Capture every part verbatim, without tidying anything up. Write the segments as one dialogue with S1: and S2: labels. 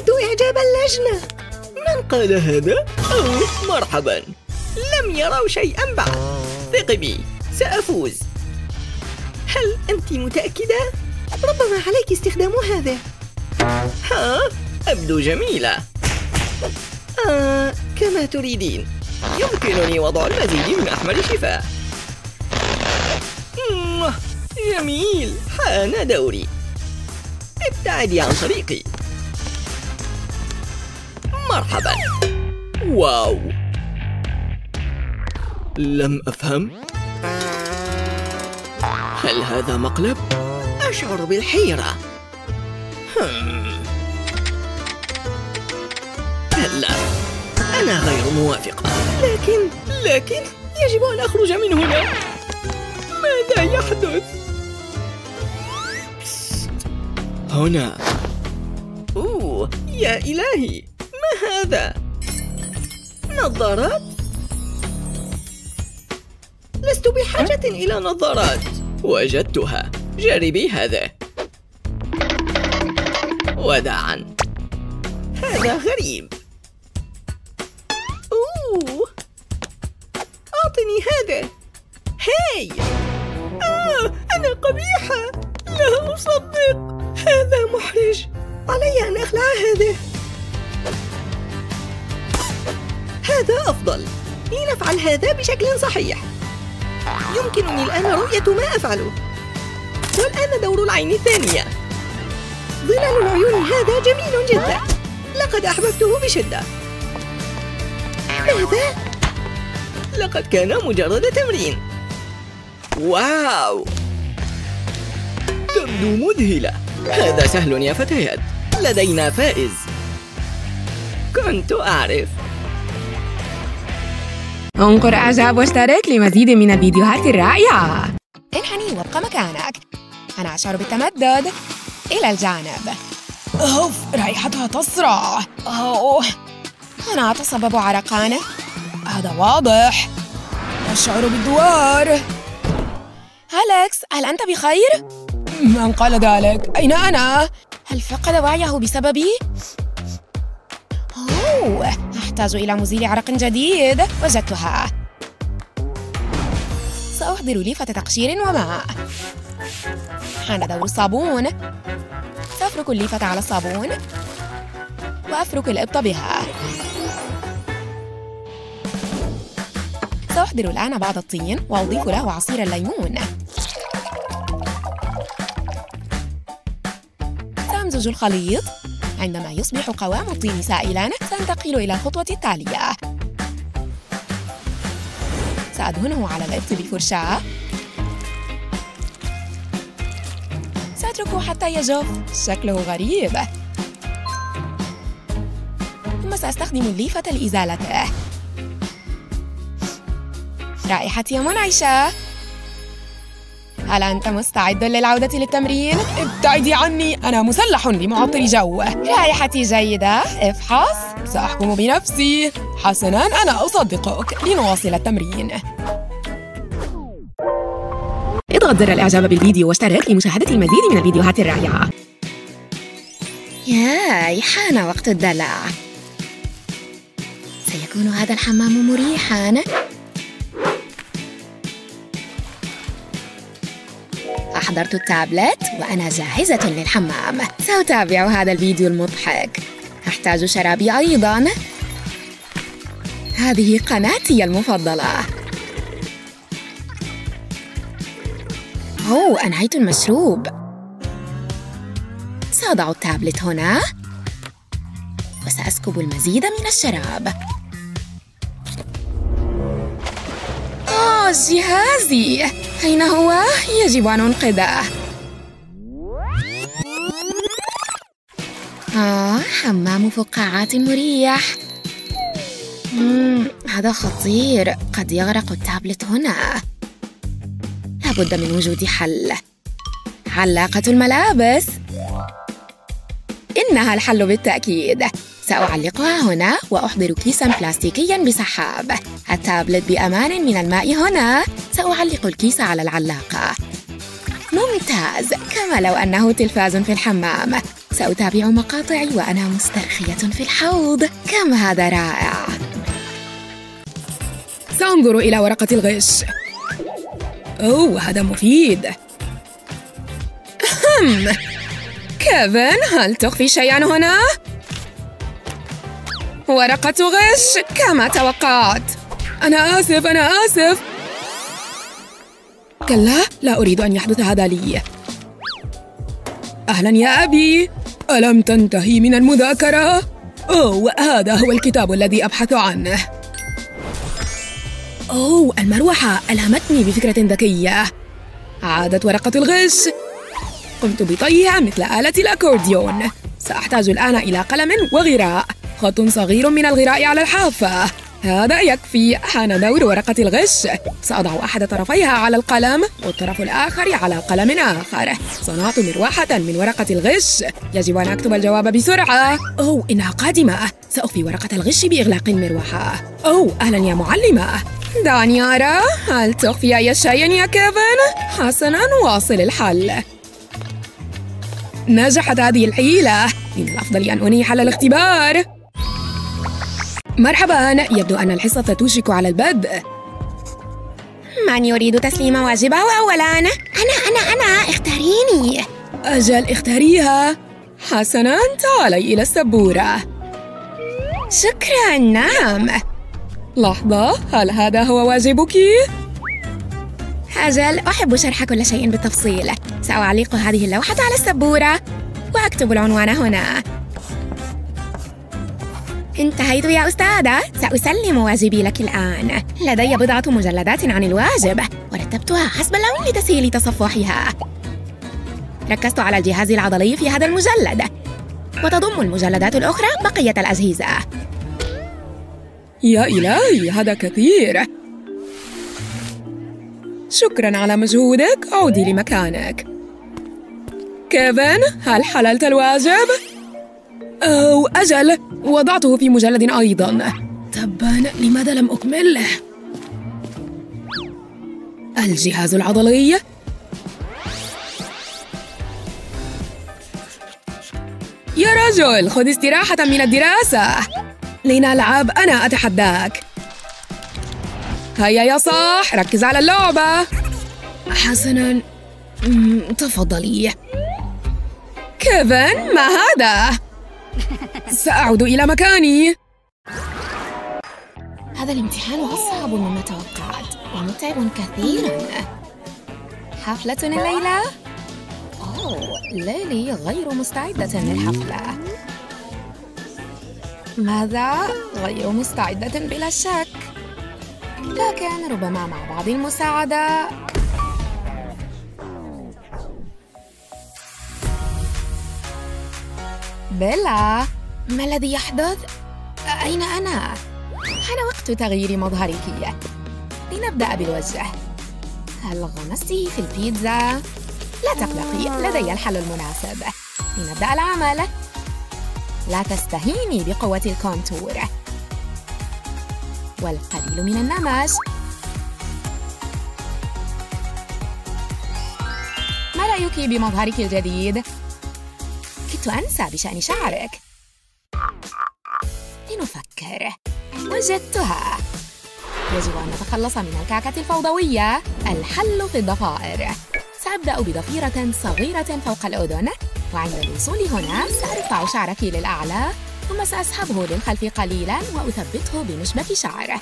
S1: رأيت إعجاب اللجنة.
S2: من قال هذا؟ أوه مرحبا، لم يروا شيئا بعد. ثق بي، سأفوز.
S1: هل أنت متأكدة؟ ربما عليك استخدام هذا.
S2: ها؟ أبدو جميلة.
S1: آه، كما تريدين.
S2: يمكنني وضع المزيد من أحمر شفاء. جميل، حان دوري. ابتعدي عن طريقي. مرحبا. واو، لم أفهم. هل هذا مقلب؟
S1: أشعر بالحيرة.
S2: هم. كلا، أنا غير موافقة.
S1: لكن
S2: لكن يجب أن أخرج من هنا. ماذا يحدث؟ هنا. أوه يا إلهي، ما هذا؟ نظارات؟ لست بحاجة إلى نظارات. وجدتها. جربي هذا. وداعا. هذا غريب. أوه، أعطني هذا. هاي. آه، أنا قبيحة. لا أصدق. هذا محرج.
S1: علي أن أخلع هذا.
S2: هذا أفضل.
S1: لنفعل هذا بشكل صحيح. يمكنني الآن رؤية ما أفعله.
S2: والآن دور العين الثانية.
S1: ظلال العيون هذا جميل جدا.
S2: لقد أحببته بشدة.
S1: ماذا؟
S2: لقد كان مجرد تمرين. واو، تبدو مذهلة. هذا سهل يا فتيات، لدينا فائز. كنت أعرف.
S3: انقر إعجاب واشترك لمزيد من الفيديوهات الرائعة. انحني وابقى مكانك. أنا أشعر بالتمدد إلى الجانب. أوف، رائحتها تصرع. أوه، أنا أتصبب عرقان. هذا واضح. أشعر بالدوار. أليكس، هل أنت بخير؟ من قال ذلك؟ أين أنا؟ هل فقد وعيه بسببي؟ أوه، أحتاج إلى مزيل عرق جديد. وجدتها. سأحضر ليفة تقشير وماء. حان دور الصابون. سأفرك الليفة على الصابون وأفرك الإبط بها. سأحضر الآن بعض الطين وأضيف له عصير الليمون. سأمزج الخليط. عندما يصبح قوام الطين سائلاً سأنتقل إلى الخطوة التالية. سأدهنه على الإبط بفرشاة. سأتركه حتى يجف. شكله غريب. ثم سأستخدم الليفة لإزالته. رائحتي منعشة. هل أنت مستعد للعودة للتمرين؟ ابتعدي عني، أنا مسلح بمعطر جو. رائحتي جيدة. افحص. سأحكم بنفسي. حسناً، أنا أصدقك. لنواصل التمرين. اضغط زر الإعجاب بالفيديو واشترك لمشاهدة المزيد من الفيديوهات الرائعة. ياي، حان وقت الدلع. سيكون هذا الحمام مريحاً. أحضرت التابلت وأنا جاهزة للحمام. سأتابع هذا الفيديو المضحك. أحتاج شرابي أيضاً. هذه قناتي المفضلة. أوه، أنهيت المشروب. سأضع التابلت هنا وسأسكب المزيد من الشراب. آه، جهازي أين هو؟ يجب أن أنقذه. آه، حمام فقاعات مريح. مم، هذا خطير. قد يغرق التابلت هنا. لابد من وجود حل. علاقة الملابس. إنها الحل بالتأكيد. سأعلقها هنا وأحضر كيساً بلاستيكياً بسحاب. التابلت بأمان من الماء هنا. سأعلق الكيس على العلاقة. ممتاز، كما لو أنه تلفاز في الحمام. سأتابع مقاطعي وأنا مسترخية في الحوض. كم هذا رائع! سأنظر إلى ورقة الغش. أوه، هذا مفيد. أهم. كيفن، هل تخفي شيئاً هنا؟ ورقة غش كما توقعت. أنا آسف، أنا آسف. كلا، لا أريد أن يحدث هذا لي. أهلاً يا أبي، ألم تنتهي من المذاكرة؟ أوه، هذا هو الكتاب الذي أبحث عنه. أوه، المروحة ألهمتني بفكرة ذكية. عادت ورقة الغش. قمت بطيها مثل آلة الأكورديون. سأحتاج الآن إلى قلم وغراء. خط صغير من الغراء على الحافة. هذا يكفي. حان دور ورقة الغش. سأضع أحد طرفيها على القلم والطرف الآخر على قلم آخر. صنعت مروحة من ورقة الغش. يجب أن أكتب الجواب بسرعة. أوه، إنها قادمة. سأخفي ورقة الغش بإغلاق المروحة. أوه، أهلاً يا معلمة. دعني أرى، هل تخفي أي شيء يا كيفن؟ حسناً، واصل الحل. نجحت هذه الحيلة. من الأفضل أن أنهي حل الاختبار. مرحباً، يبدو أن الحصة توشك على البدء. من يريد تسليم واجبه أولاً؟ أنا أنا أنا اختاريني. أجل، اختاريها. حسناً، تعالي إلى السبورة. شكراً، نعم. لحظة، هل هذا هو واجبك؟ أجل، أحب شرح كل شيء بالتفصيل. سأعلق هذه اللوحة على السبورة وأكتب العنوان هنا. انتهيت يا أستاذة. سأسلم واجبي لك الآن. لدي بضعة مجلدات عن الواجب ورتبتها حسب اللون لتسهيل تصفحها. ركزت على الجهاز العضلي في هذا المجلد، وتضم المجلدات الأخرى بقية الأجهزة. يا إلهي، هذا كثير. شكراً على مجهودك. عودي لمكانك. كيفن، هل حللت الواجب؟ أو أجل، وضعته في مجلد أيضاً. تباً، لماذا لم أكمله؟ الجهاز العضلي. يا رجل، خذ استراحة من الدراسة. لنلعب، أنا أتحداك. هيا يا صاح، ركز على اللعبة. حسناً، تفضلي. كيفن، ما هذا؟ سأعود إلى مكاني. هذا الامتحان أصعب مما توقعت ومتعب كثيراً. حفلة الليلة؟ أوه، ليلي غير مستعدة للحفلة. ماذا؟ غير مستعدة بلا شك، لكن ربما مع بعض المساعدة. بيلا، ما الذي يحدث؟ أين أنا؟ حان وقت تغيير مظهرك. لنبدأ بالوجه. هل غمست في البيتزا؟ لا تقلقي، لدي الحل المناسب. لنبدأ العمل. لا تستهيني بقوة الكونتور والقليل من النمش. ما رأيك بمظهرك الجديد؟ كنت أنسى بشأن شعرك. لنفكر. وجدتها. يجب أن نتخلص من الكعكة الفوضوية. الحل في الضفائر. سأبدأ بضفيرة صغيرة فوق الأذن، وعند الوصول هنا سأرفع شعرك للأعلى، ثم سأسحبه للخلف قليلاً وأثبته بمشبك شعر.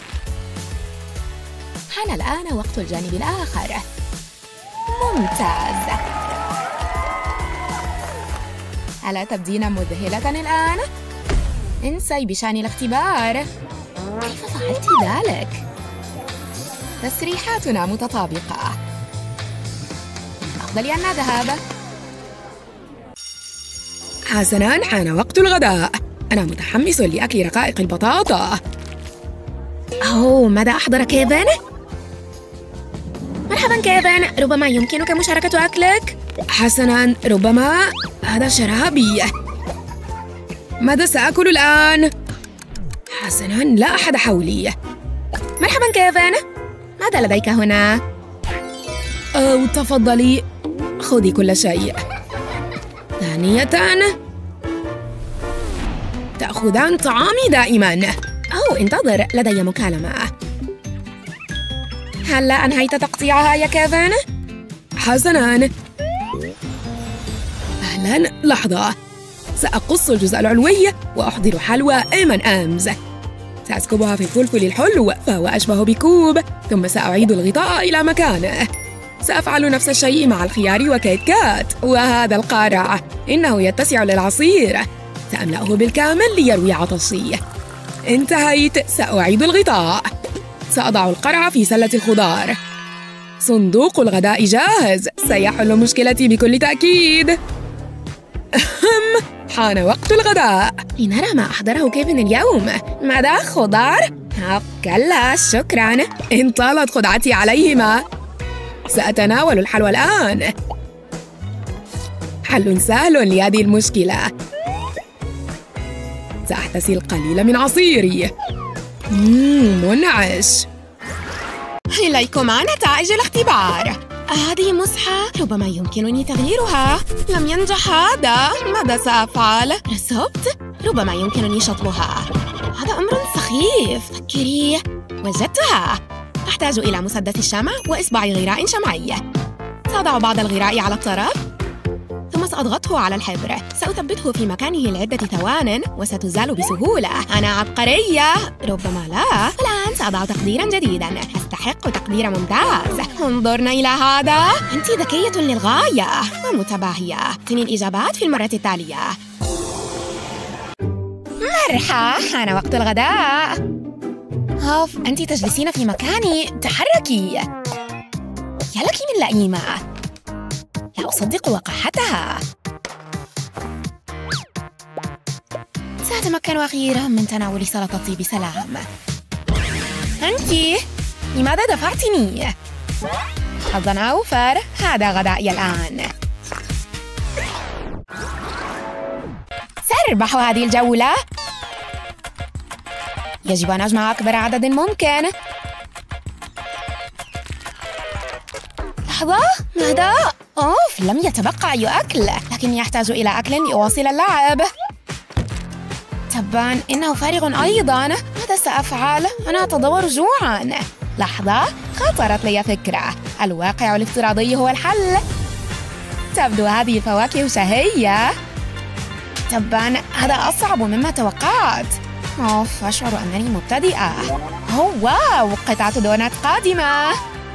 S3: حان الآن وقت الجانب الآخر. ممتاز. ألا تبدين مذهلة الآن؟ انسي بشأن الاختبار. كيف فعلت ذلك؟ تسريحاتنا متطابقة. الأفضل أن نذهب. حسناً، حان وقت الغداء. أنا متحمس لأكل رقائق البطاطا. أوه، ماذا أحضر كيفن؟ مرحباً كيفن، ربما يمكنك مشاركة أكلك؟ حسناً، ربما هذا شرابي. ماذا سأكل الآن؟ حسناً، لا أحد حولي. مرحباً كيفن، ماذا لديك هنا؟ أو تفضلي، خذي كل شيء. ثانية، تأخذان طعامي دائماً. أو انتظر، لدي مكالمة. هلّا أنهيت تقطيعها يا كيفن؟ حسناً. أهلاً، لحظة. سأقص الجزء العلوي وأحضر حلوى إم أند إمز. سأسكبها في الفلفل الحلو فهو أشبه بكوب، ثم سأعيد الغطاء إلى مكانه. سأفعل نفس الشيء مع الخيار وكيت كات. وهذا القارع إنه يتسع للعصير. سأملأه بالكامل ليروي عطشي. انتهيت. سأعيد الغطاء. سأضع القرع في سلة الخضار. صندوق الغداء جاهز. سيحل مشكلتي بكل تأكيد. حان وقت الغداء. لنرى ما أحضره كيفن اليوم. ماذا؟ خضار؟ كلا شكراً. انطالت خدعتي عليهما. سأتناول الحلوى الآن. حل سهل لهذه المشكلة. سأحتسي القليل من عصيري. مم منعش. إليكما نتائج الاختبار. هذه مسحة، ربما يمكنني تغييرها. لم ينجح هذا، ماذا سأفعل؟ رسبت، ربما يمكنني شطبها. هذا أمر سخيف. فكري، وجدتها. أحتاج إلى مسدس الشمع وإصبع غراء شمعي. سأضع بعض الغراء على الطرف، ثم سأضغطه على الحبر. سأثبته في مكانه لعدة ثوان وستزال بسهولة. أنا عبقرية. ربما لا. الآن سأضع تقديراً جديداً. أستحق تقدير ممتاز. انظرنا إلى هذا. أنت ذكية للغاية ومتباهية. أعطني الإجابات في المرة التالية. مرحبا، حان وقت الغداء. أوف، أنت تجلسين في مكاني. تحركي. يا لك من لئيمة. لا أصدق وقاحتها. سأتمكن أخيراً من تناول سلطتي بسلام. أنتِ لماذا دفعتني؟ حظاً أوفر، هذا غدائي الآن. سأربح هذه الجولة. يجب أن أجمع أكبر عدد ممكن. لحظة، ماذا؟ أوف، لم يتبقى أي أكل، لكني أحتاج إلى أكل لأواصل اللعب. تباً، إنه فارغ أيضاً. ماذا سأفعل؟ أنا أتضور جوعاً. لحظة، خطرت لي فكرة. الواقع الافتراضي هو الحل. تبدو هذه الفواكه شهية. تباً، هذا أصعب مما توقعت. أوف، أشعر أنني مبتدئة. أوه واو، قطعة دونات قادمة.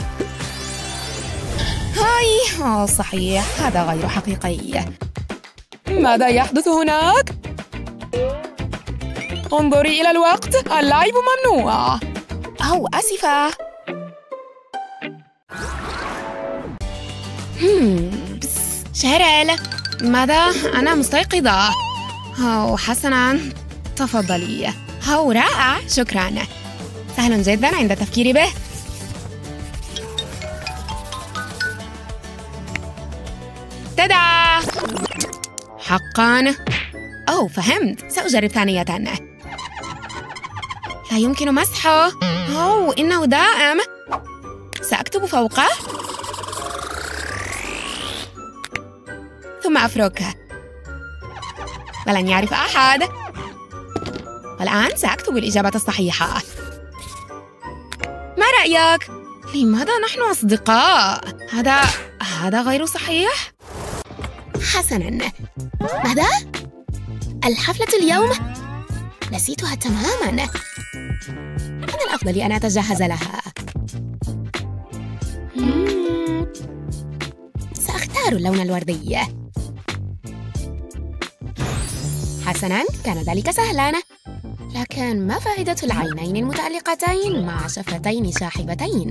S3: هاي، أوه صحيح، هذا غير حقيقي. ماذا يحدث هناك؟ انظري إلى الوقت، اللعب ممنوع. أو آسفة. هم، شيريل، ماذا؟ أنا مستيقظة. أو حسناً، تفضلي. أو رائع، شكراً. سهل جداً عند التفكير به. تدا! حقاً. أوه فهمت، سأجرب ثانية. لا يمكن مسحه. أوه إنه دائم. سأكتب فوقه ثم أفركه ولن يعرف أحد. والآن سأكتب الإجابة الصحيحة. ما رأيك؟ لماذا نحن أصدقاء؟ هذا هذا غير صحيح. حسناً. ماذا؟ الحفلة اليوم؟ نسيتها تماماً. من الأفضل أن أتجهز لها. مم. سأختار اللون الوردي. حسناً، كان ذلك سهلاً. لكن ما فائدة العينين المتألقتين مع شفتين شاحبتين؟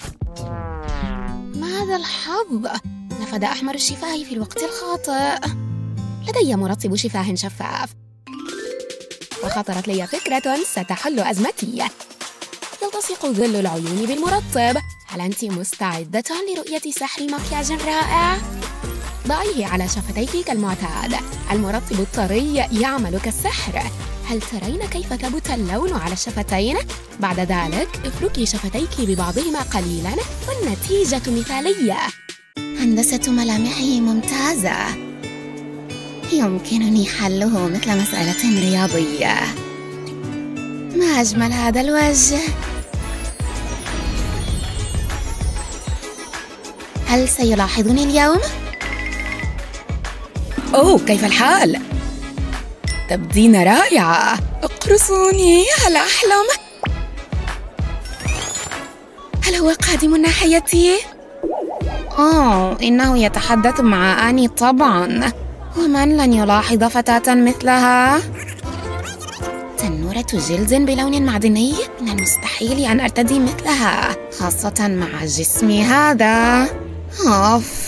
S3: ماذا الحظ؟ نفد أحمر الشفاه في الوقت الخاطئ. لدي مرطب شفاه شفاف. وخطرت لي فكرة ستحل أزمتي. يلتصق ظل العيون بالمرطب. هل أنت مستعدة لرؤية سحر مكياج رائع؟ ضعيه على شفتيك كالمعتاد. المرطب الطري يعمل كالسحر. هل ترين كيف ثبت اللون على الشفتين؟ بعد ذلك افركي شفتيك ببعضهما قليلاً والنتيجة مثالية. هندسة ملامحه ممتازة. يمكنني حله مثل مسألة رياضية. ما أجمل هذا الوجه. هل سيلاحظني اليوم؟ أوه، كيف الحال؟ تبدين رائعة. اقرصوني، هل أحلم؟ هل هو قادم من ناحيتي؟ أوه، إنه يتحدث مع آني طبعاً. ومن لن يلاحظ فتاة مثلها؟ تنورة جلد بلون معدني؟ من المستحيل أن أرتدي مثلها، خاصة مع جسمي هذا. أوف.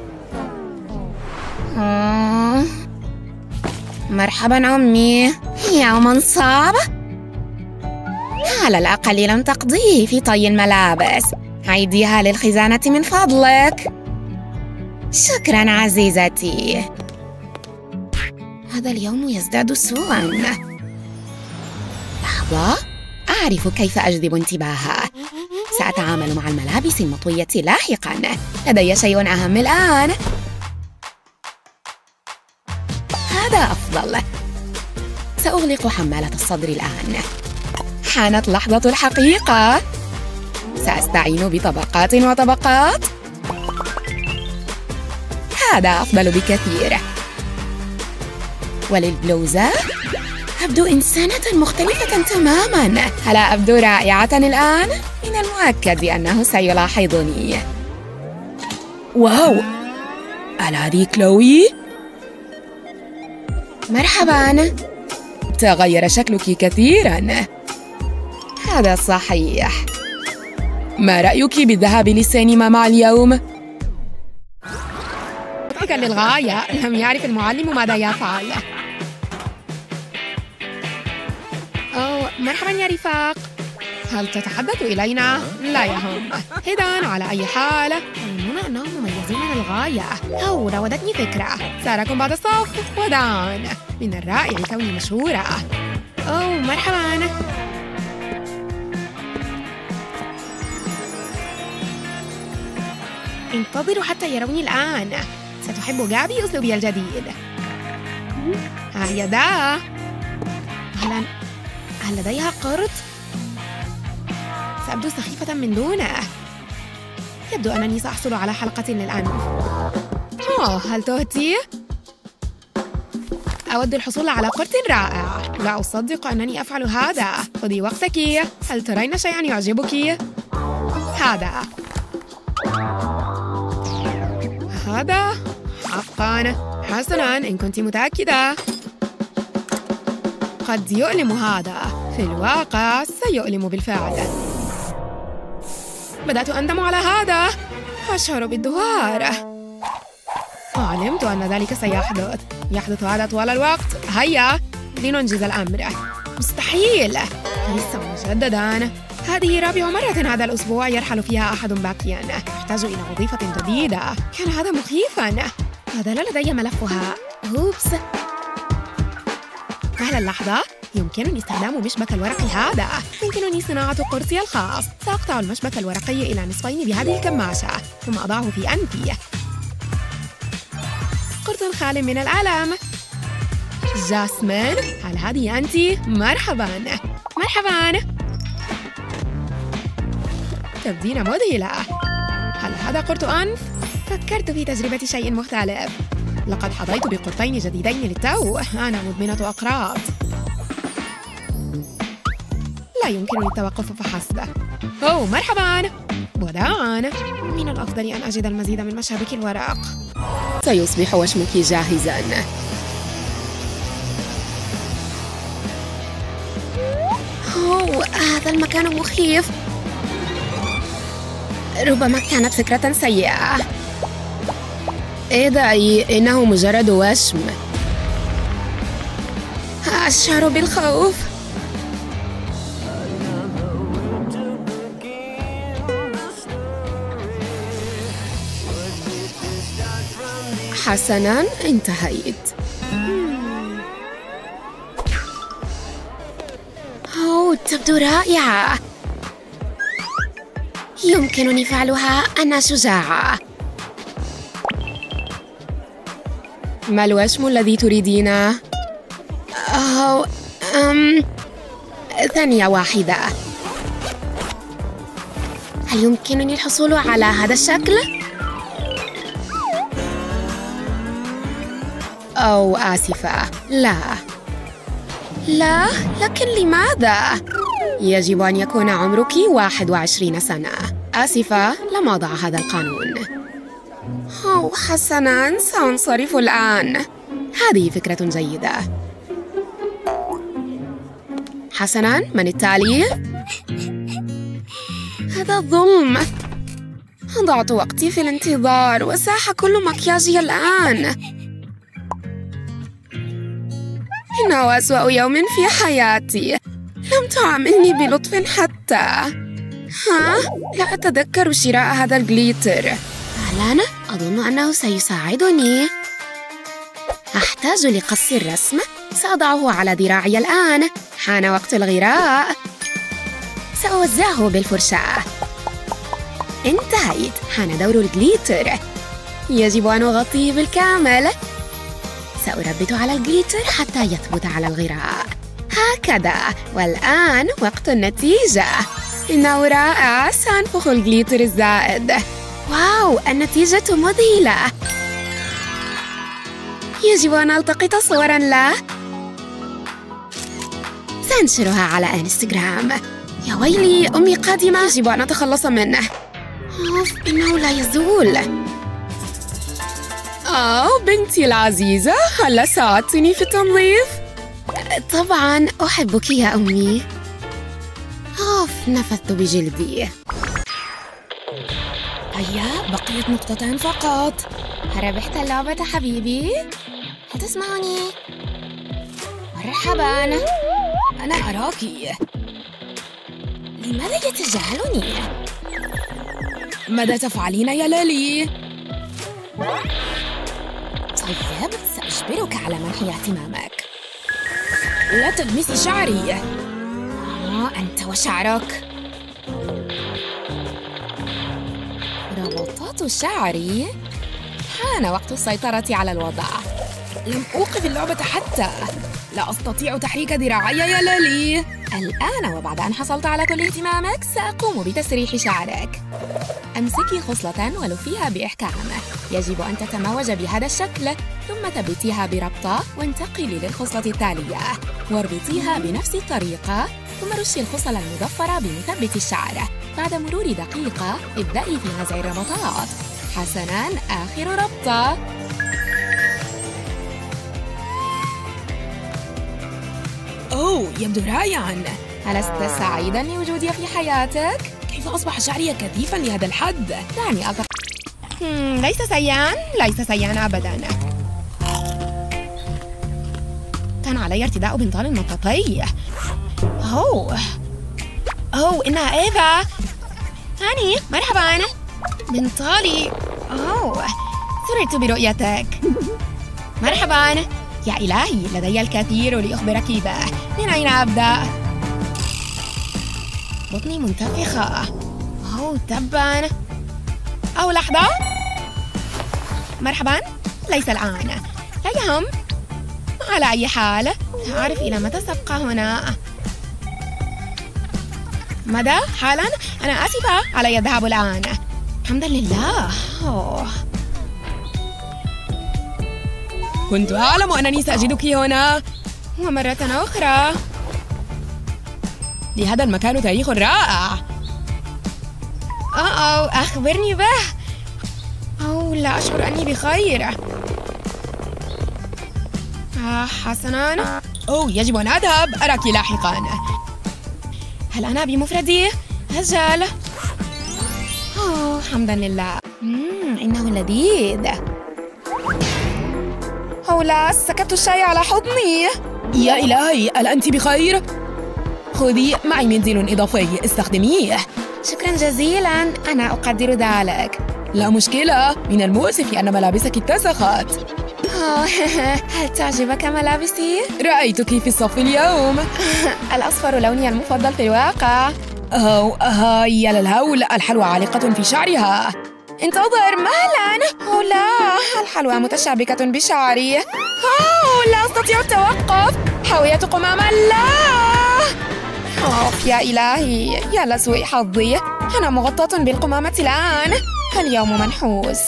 S3: أوه. مرحباً أمي، يوم صعب؟ على الأقل لم تقضيه في طي الملابس. عيديها للخزانة من فضلك. شكراً عزيزتي. هذا اليوم يزداد سوءاً. لحظة، أعرف كيف أجذب انتباهها. سأتعامل مع الملابس المطوية لاحقاً. لدي شيء أهم الآن. هذا أفضل. سأغلق حمالة الصدر الآن. حانت لحظة الحقيقة. سأستعين بطبقات وطبقات. هذا أفضل بكثير. وللبلوزة؟ أبدو إنسانة مختلفة تماماً. هل أبدو رائعة الآن؟ من المؤكد أنه سيلاحظني. واو، هل هذه كلوي؟ مرحباً. تغير شكلك كثيراً. هذا صحيح. ما رأيك بالذهاب للسينما مع اليوم؟ مضحكاً للغاية. لم يعرف المعلم ماذا يفعل. أوه، مرحباً يا رفاق. هل تتحدث إلينا؟ لا يهم. إذن على أي حال، يظنون أنهم مميزين للغاية. أوه، راودتني فكرة. سأراكم بعد الصف. وداعاً. من الرائع كوني مشهورة. أوه، مرحباً. انتظروا حتى يروني الآن. ستحب جابي أسلوبي الجديد. ها هي دا. هل هل لديها قرط؟ سأبدو سخيفة من دونه. يبدو أنني سأحصل على حلقة للأنف. أوه، هل تهتي؟ أود الحصول على قرط رائع. لا أصدق أنني أفعل هذا. خذي وقتك. هل ترين شيئاً يعجبك؟ هذا. هذا؟ حقاً. حسناً، إن كنت متأكدة. قد يؤلم هذا. في الواقع سيؤلم بالفعل. بدأت أندم على هذا. أشعر بالدوار. علمت أن ذلك سيحدث. يحدث هذا طوال الوقت. هيا لننجز الأمر. مستحيل. ليس مجدداً. هذه رابع مرة هذا الأسبوع يرحل فيها أحد باقياً. أحتاج إلى وظيفة جديدة. كان هذا مخيفاً. هذا لا لدي ملفها. أوبس. مهلا اللحظة. يمكنني استخدام مشبك الورق هذا. يمكنني صناعة قرصي الخاص. سأقطع المشبك الورقي إلى نصفين بهذه الكماشة، ثم أضعه في أنفي. قرص خال من الألم. جاسمين، هل هذه أنت؟ مرحباً. مرحباً. تبدين مذهلة. هل هذا قرط أنف؟ فكرت في تجربة شيء مختلف. لقد حظيت بقرطين جديدين للتو. أنا مدمنة أقراط. لا يمكنني التوقف فحسب. أوه، مرحباً. وداعاً. من الأفضل أن أجد المزيد من مشابك الورق. سيصبح وشمك جاهزاً. أوه، هذا المكان مخيف. ربما كانت فكرة سيئة. إدعي، إنه مجرد وشم. أشعر بالخوف. حسناً، انتهيت. أوه، تبدو رائعة. يمكنني فعلها. أنا شجاعة. ما الوشم الذي تريدينه؟ أو أم ثانية واحدة. هل يمكنني الحصول على هذا الشكل؟ أو آسفة، لا لا، لكن لماذا؟ يجب أن يكون عمرك واحد وعشرين سنة. آسفة، لم أضع هذا القانون. أوه حسناً، سأنصرف الآن. هذه فكرة جيدة. حسناً، من التالي؟ هذا ظلم. أضعت وقتي في الانتظار وساح كل مكياجي الآن. إنه أسوأ يوم في حياتي. لم تعاملني بلطف حتى. ها؟ لا أتذكر شراء هذا الجليتر. أهلاً، أظن أنه سيساعدني. أحتاج لقص الرسم. سأضعه على ذراعي الآن. حان وقت الغراء. سأوزعه بالفرشاة. انتهيت. حان دور الجليتر. يجب أن أغطيه بالكامل. سأربط على الجليتر حتى يثبت على الغراء. هكذا. والآن وقت النتيجة. إنه رائع. سأنفخ الجليتر الزائد. واو، النتيجة مذهلة. يجب أن ألتقط صوراً له. سأنشرها على إنستغرام. يا ويلي، أمي قادمة. يجب أن أتخلص منه. أوف، إنه لا يزول. آه بنتي العزيزة، هل ساعدتني في التنظيف؟ طبعاً، أحبك يا أمي. أوف، نفثت بجلدي. هيا، بقيت نقطتين فقط. ربحت اللعبة حبيبي. هل تسمعني؟ مرحباً. أنا أراكِ. لماذا يتجاهلني؟ ماذا تفعلين يا لالي؟ طيب، سأجبرك على منح اهتمامك. لا تلمسي شعري. آه، أنت وشعرك. ربطات شعري. حان وقت السيطرة على الوضع. لم أوقف اللعبة حتى. لا أستطيع تحريك ذراعي يا لالي. الآن وبعد أن حصلت على كل اهتمامك، سأقوم بتسريح شعرك. أمسكي خصلة ولفيها بإحكام. يجب أن تتموج بهذا الشكل، ثم ثبتيها بربطة وانتقلي للخصلة التالية واربطيها بنفس الطريقة، ثم رشي الخصل المضفرة بمثبت الشعر. بعد مرور دقيقة ابدأي في نزع الربطات. حسناً، آخر ربطة. أوه، يبدو رائعاً. ألست سعيداً لوجودي في حياتك؟ كيف أصبح شعري كثيفاً لهذا الحد؟ دعني ألتقط. ليس سيئاً، ليس سيئاً أبداً. كان علي ارتداء بنطال مطاطي. أوه أوه إنها إيفا. هاني، مرحباً. بنطالي. أوه، سررت برؤيتك. مرحباً. يا إلهي، لدي الكثير لأخبرك به. من أين أبدأ؟ بطني منتفخة. أوه تباً. أو لحظة. مرحباً. ليس الآن. لا يهم. على أي حال، لا أعرف إلى متى سأبقى هنا. ماذا؟ حالاً؟ أنا آسفة، علي الذهاب الآن. الحمد لله. أوه. كنت أعلم أنني سأجدك هنا. ومرة أخرى. لهذا المكان تاريخ رائع. أوه، أخبرني به. أوه، لا أشعر أني بخير. آه، حسناً. أوه، يجب أن أذهب. أراك لاحقاً. هل أنا بمفردي؟ أجل. أوه، حمداً لله. مم، إنه لذيذ. أوه لا، سكبت الشاي على حضني. يا إلهي، هل أنت بخير؟ خذي، معي منزل إضافي، استخدميه. شكراً جزيلاً، أنا أقدر ذلك. لا مشكلة، من المؤسف أن ملابسك اتسخت. هل تعجبك ملابسي؟ رأيتك في الصف اليوم. الأصفر لوني المفضل في الواقع. أوه هيا للهول، الحلوى عالقة في شعرها. انتظر مهلاً. أوه لا، الحلوى حلوى متشابكة بشعري. أوه لا أستطيع التوقف. حاوية قمامة لا. أوف يا إلهي يا لسوء حظي، أنا مغطاة بالقمامة الآن. اليوم منحوس.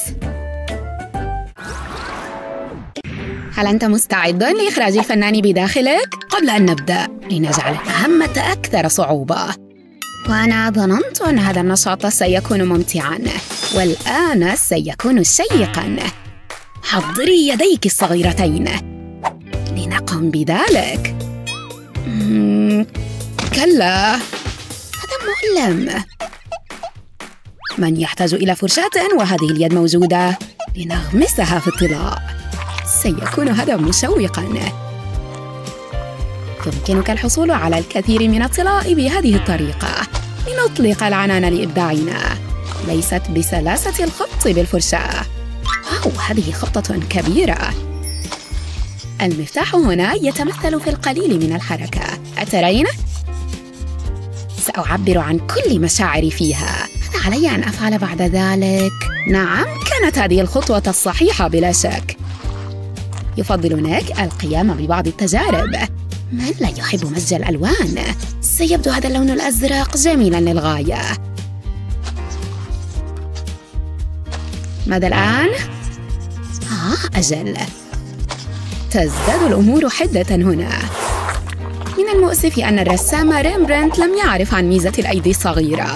S3: هل أنت مستعد لإخراج الفنان بداخلك؟ قبل أن نبدأ لنجعل المهمة أكثر صعوبة. وأنا ظننت أن هذا النشاط سيكون ممتعاً، والآن سيكون شيقاً. حضري يديك الصغيرتين لنقم بذلك. مم... كلا، هذا مؤلم. من يحتاج إلى فرشاة؟ وهذه اليد موجودة لنغمسها في الطلاء. سيكون هذا مشوقاً. يمكنك الحصول على الكثير من الطلاء بهذه الطريقة. لنطلق العنان لإبداعنا. ليست بسلاسة الخط بالفرشاة. واو، هذه خطة كبيرة. المفتاح هنا يتمثل في القليل من الحركة. أترين؟ سأعبر عن كل مشاعري فيها. ماذا علي أن أفعل بعد ذلك؟ نعم، كانت هذه الخطوة الصحيحة بلا شك. يفضلونك القيام ببعض التجارب. من لا يحب مزج الألوان؟ سيبدو هذا اللون الأزرق جميلاً للغاية. ماذا الآن؟ آه أجل، تزداد الأمور حدة هنا. من المؤسف أن الرسام ريمبرانت لم يعرف عن ميزة الأيدي الصغيرة.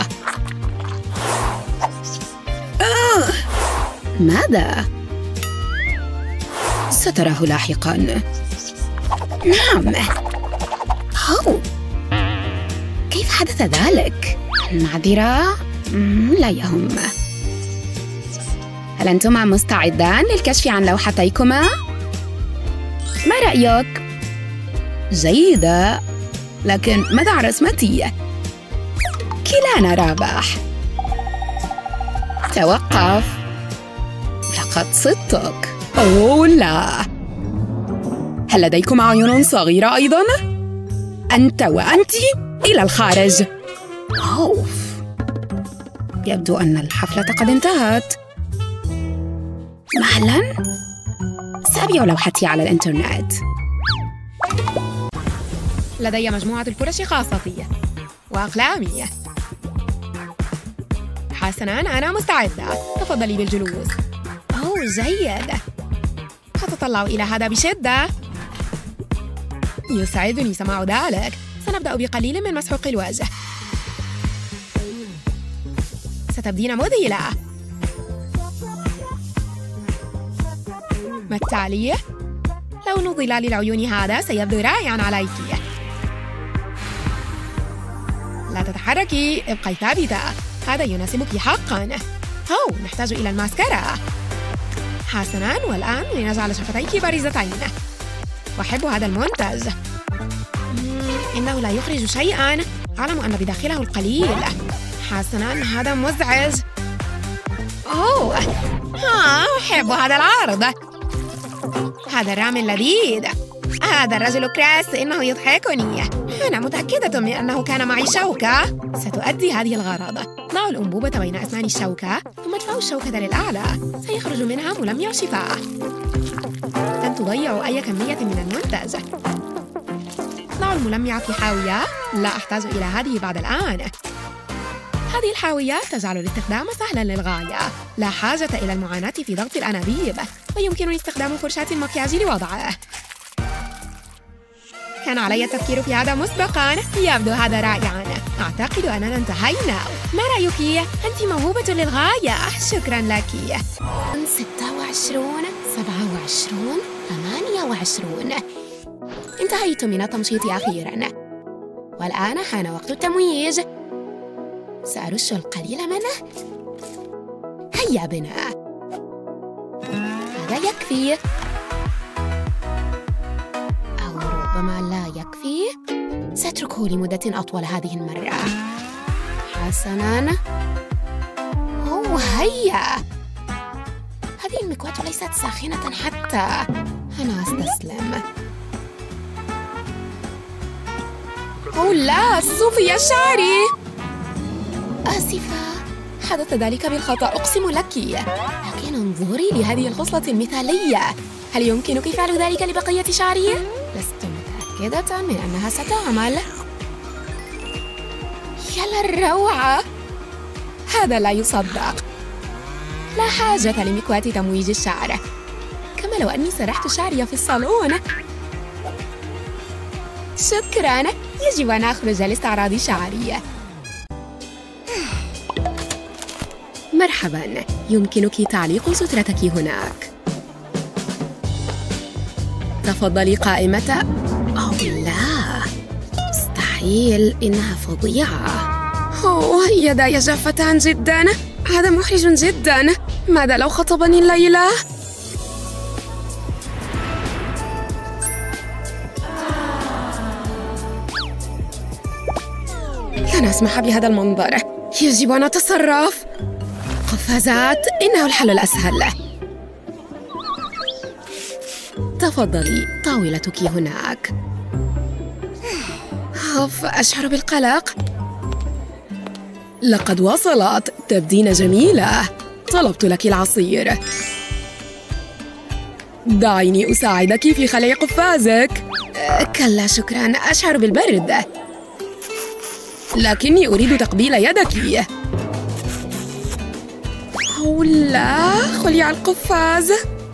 S3: آه. ماذا؟ ستراه لاحقاً. نعم. أوه. كيف حدث ذلك؟ المعذرة؟ لا يهم. هل أنتما مستعدان للكشف عن لوحتيكما؟ ما رأيك؟ جيدة، لكن ماذا عن رسمتي؟ كلانا رابح. توقف، لقد صدتك. أوه لا، هل لديكم عيون صغيرة أيضاً؟ أنت وأنت إلى الخارج. أوف، يبدو أن الحفلة قد انتهت. مهلاً، سأبيع لوحتي على الإنترنت. لدي مجموعة الفرش خاصتي وأقلامي. حسناً، أنا مستعدة. تفضلي بالجلوس. أوه جيد، أتطلع إلى هذا بشدة. يسعدني سماع ذلك. سنبدأ بقليل من مسحوق الوجه. ستبدين مذهلة. ما التالي؟ لون ظلال العيون هذا سيبدو رائعاً عليك. لا تتحركي، ابقي ثابتة. هذا يناسبك حقاً. أوه، نحتاج إلى الماسكارا. حسناً، والآن لنجعل شفتيك بارزتين. أحب هذا المنتج. إنه لا يخرج شيئاً. أعلم أن بداخله القليل. حسناً، هذا مزعج. أوه، ها، أحب هذا العرض. هذا الرام لذيذ. هذا الرجل كراس، إنه يضحكني. أنا متأكدة من أنه كان معي شوكة. ستؤدي هذه الغرض. ضع الأنبوبة بين أسنان الشوكة، ثم ادفعوا الشوكة للأعلى. سيخرج منها ملمع شفاء. لن تضيعوا أي كمية من المنتج. ضعوا الملمع في حاوية. لا أحتاج إلى هذه بعد الآن. هذه الحاوية تجعل الاستخدام سهلاً للغاية. لا حاجة إلى المعاناة في ضغط الأنابيب، ويمكنني استخدام فرشاة المكياج لوضعه. كان علي التفكير في هذا مسبقاً. يبدو هذا رائعاً. أعتقد أننا انتهينا. ما رأيك؟ أنت موهوبة للغاية. شكراً لك. ستة وعشرون، سبعة وعشرون، ثمانية وعشرون. انتهيت من التمشيط أخيراً. والآن حان وقت التمويج. سأرش القليل منه. هيا بنا. هذا يكفي، أو ربما لا يكفي. سأتركه لمدة أطول هذه المرة. حسناً. أوه هيا. هذه المكواة ليست ساخنة حتى. أنا أستسلم. أوه لا، صوفيا شعري. آسفة، حدث ذلك بالخطأ، أقسم لك. لكن انظري لهذه الخصلة المثالية. هل يمكنك فعل ذلك لبقية شعري؟ لست متأكدة من أنها ستعمل. يا للروعة، هذا لا يصدق. لا حاجة لمكواة تمويج الشعر، كما لو أني سرحت شعري في الصالون. شكراً، يجب أن أخرج لاستعراض شعري. مرحباً، يمكنك تعليق سترتك هناك. تفضلي قائمة. أوه لا، مستحيل، إنها فظيعة. أوه، يداي جافتان جداً، هذا محرج جداً. ماذا لو خطبني الليلة؟ لن أسمح بهذا المنظر، يجب أن أتصرف. قفازات، إنه الحل الأسهل. تفضلي، طاولتك هناك. أوف، أشعر بالقلق. لقد وصلت، تبدين جميلة. طلبت لك العصير. دعيني أساعدك في خلع قفازك. كلا شكراً، أشعر بالبرد. لكني أريد تقبيل يدك. أو لا، خلع القفاز.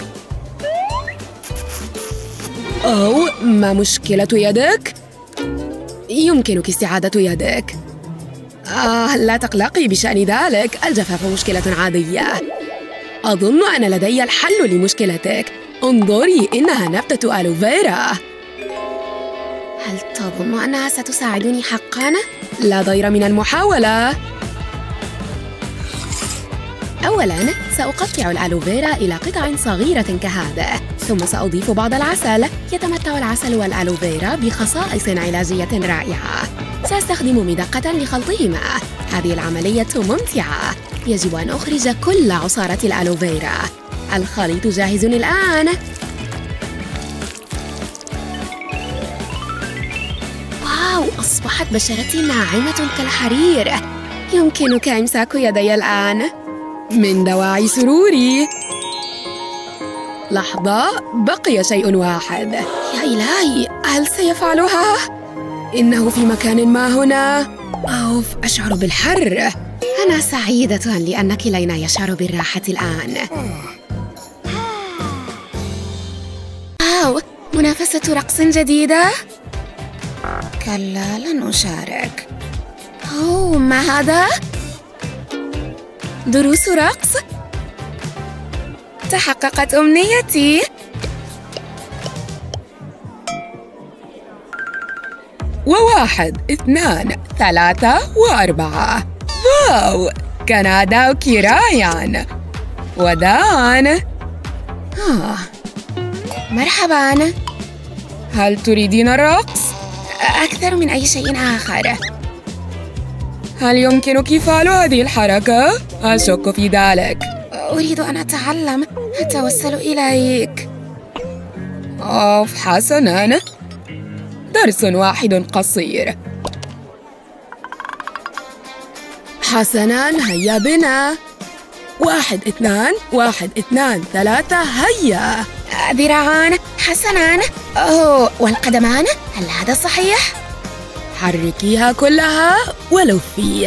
S3: أو ما مشكلة يدك؟ يمكنك استعادة يدك. آه، لا تقلقي بشأن ذلك، الجفاف مشكلة عادية. أظن أن لدي الحل لمشكلتك. انظري، إنها نبتة ألوفيرا. هل تظن أنها ستساعدني حقاً؟ لا ضير من المحاولة. أولاً، سأقطع الألوفيرا إلى قطع صغيرة كهذا، ثم سأضيف بعض العسل. يتمتع العسل والألوفيرا بخصائص علاجية رائعة. سأستخدم مدقة لخلطهما. هذه العملية ممتعة. يجب أن أخرج كل عصارة الألوفيرا. الخليط جاهز الآن. واو، أصبحت بشرتي ناعمة كالحرير. يمكنك إمساك يدي الآن. من دواعي سروري. لحظة، بقي شيء واحد. يا إلهي، هل سيفعلها؟ إنه في مكان ما هنا. أوف، أشعر بالحر. أنا سعيدة لأن كلينا يشعر بالراحة الآن. واو، منافسة رقص جديدة؟ كلا، لن أشارك. أوه، ما هذا؟ دروس رقص؟ تحققت أمنيتي. وواحد، اثنان، ثلاثة، وأربعة. واو، كان أداؤك رائعاً. وداعاً. آه. مرحباً. هل تريدين الرقص؟ أكثر من أي شيء آخر. هل يمكنك فعل هذه الحركة؟ أشك في ذلك. أريد أن أتعلم. أتوسل إليك. أوف، حسناً. درس واحد قصير. حسناً، هيا بنا. واحد، اثنان، واحد، اثنان، ثلاثة، هيا. ذراعان، حسناً. أوه، والقدمان، هل هذا صحيح؟ حركيها كلها ولفي.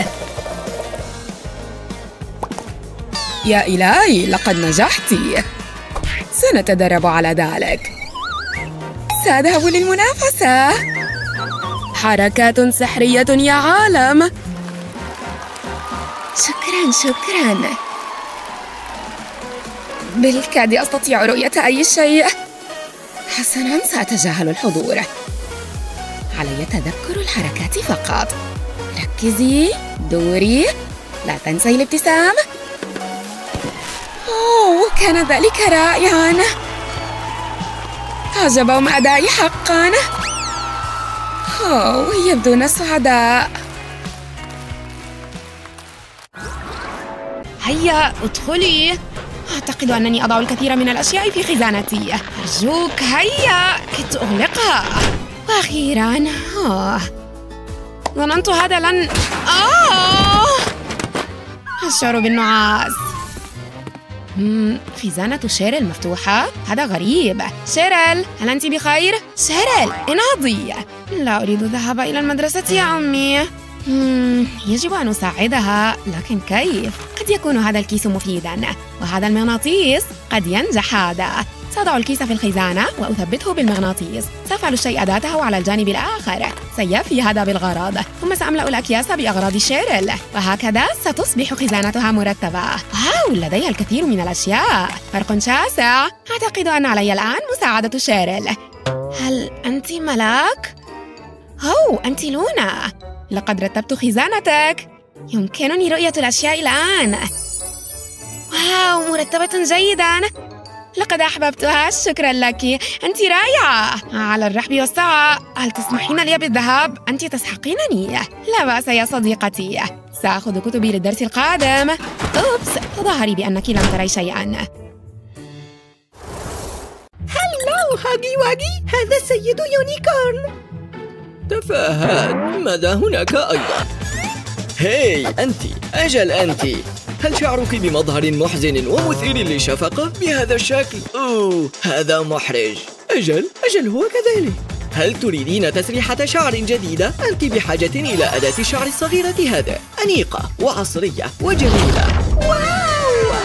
S3: يا إلهي، لقد نجحت. سنتدرب على ذلك. سأذهب للمنافسة. حركات سحرية يا عالم. شكراً شكراً. بالكاد أستطيع رؤية أي شيء. حسناً، سأتجاهل الحضور. علي تذكر الحركات فقط. ركزي، دوري، لا تنسي الابتسام. أوه، كان ذلك رائعاً. أعجبهم أدائي حقاً. أوه، يبدون سعداء. هيا ادخلي. أعتقد أنني أضع الكثير من الأشياء في خزانتي. أرجوك هيا، كدت أغلقها. وأخيراً. آه. ظننت هذا لن... آه. أشعر بالنعاس. مم، خزانة شيرل مفتوحة؟ هذا غريب. شيرل، هل أنت بخير؟ شيرل، انهضي. لا أريد الذهاب إلى المدرسة يا أمي. مم، يجب أن أساعدها، لكن كيف؟ قد يكون هذا الكيس مفيداً، وهذا المغناطيس قد ينجح هذا. سأضع الكيس في الخزانة وأثبته بالمغناطيس. سأفعل الشيء ذاته على الجانب الآخر. سيفي هذا بالغرض، ثم سأملأ الأكياس بأغراض شيرل، وهكذا ستصبح خزانتها مرتبة. واو، لديها الكثير من الأشياء، فرق شاسع. أعتقد أن علي الآن مساعدة شيرل. هل أنت ملاك؟ أوه، أنت لونا. لقد رتبت خزانتك. يمكنني رؤية الأشياء الآن. واو، مرتبة جيداً. لقد أحببتها، شكراً لك، أنت رائعة. على الرحب والسعة. هل تسمحين لي بالذهاب؟ أنت تسحقينني. لا بأس يا صديقتي، سأخذ كتبي للدرس القادم. أوبس، تظاهري بأنك لم تري شيئاً.
S1: هلو هاجي واجي، هذا السيد يونيكورن.
S2: تفاهات، ماذا هناك أيضا؟ هاي أنت، أجل أنت، هل شعرك بمظهر محزن ومثير للشفقة بهذا الشكل؟ أوه، هذا محرج. أجل، أجل هو كذلك. هل تريدين تسريحة شعر جديدة؟ أنت بحاجة إلى أداة الشعر الصغيرة هذا، أنيقة وعصرية وجميلة.
S1: واو!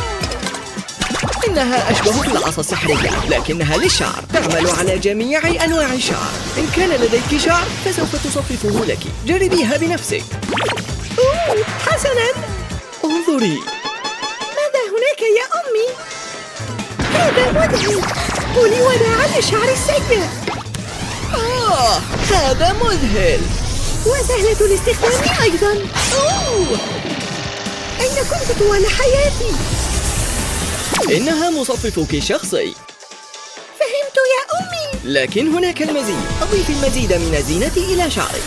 S2: إنها أشبه بالعصا السحرية، لكنها للشعر، تعمل على جميع أنواع الشعر. إن كان لديك شعر فسوف تصففه لك، جربيها بنفسك.
S1: أوه، حسناً.
S2: انظري.
S1: ماذا هناك يا أمي؟ هذا مذهل. قولي وداعاً للشعر السيء.
S2: آه، هذا مذهل.
S1: وسهلة الاستخدام أيضاً. أوه، أين كنت طوال حياتي؟
S2: إنها مصففك الشخصي.
S1: فهمت يا أمي.
S2: لكن هناك المزيد. أضيف المزيد من الزينة إلى شعرك.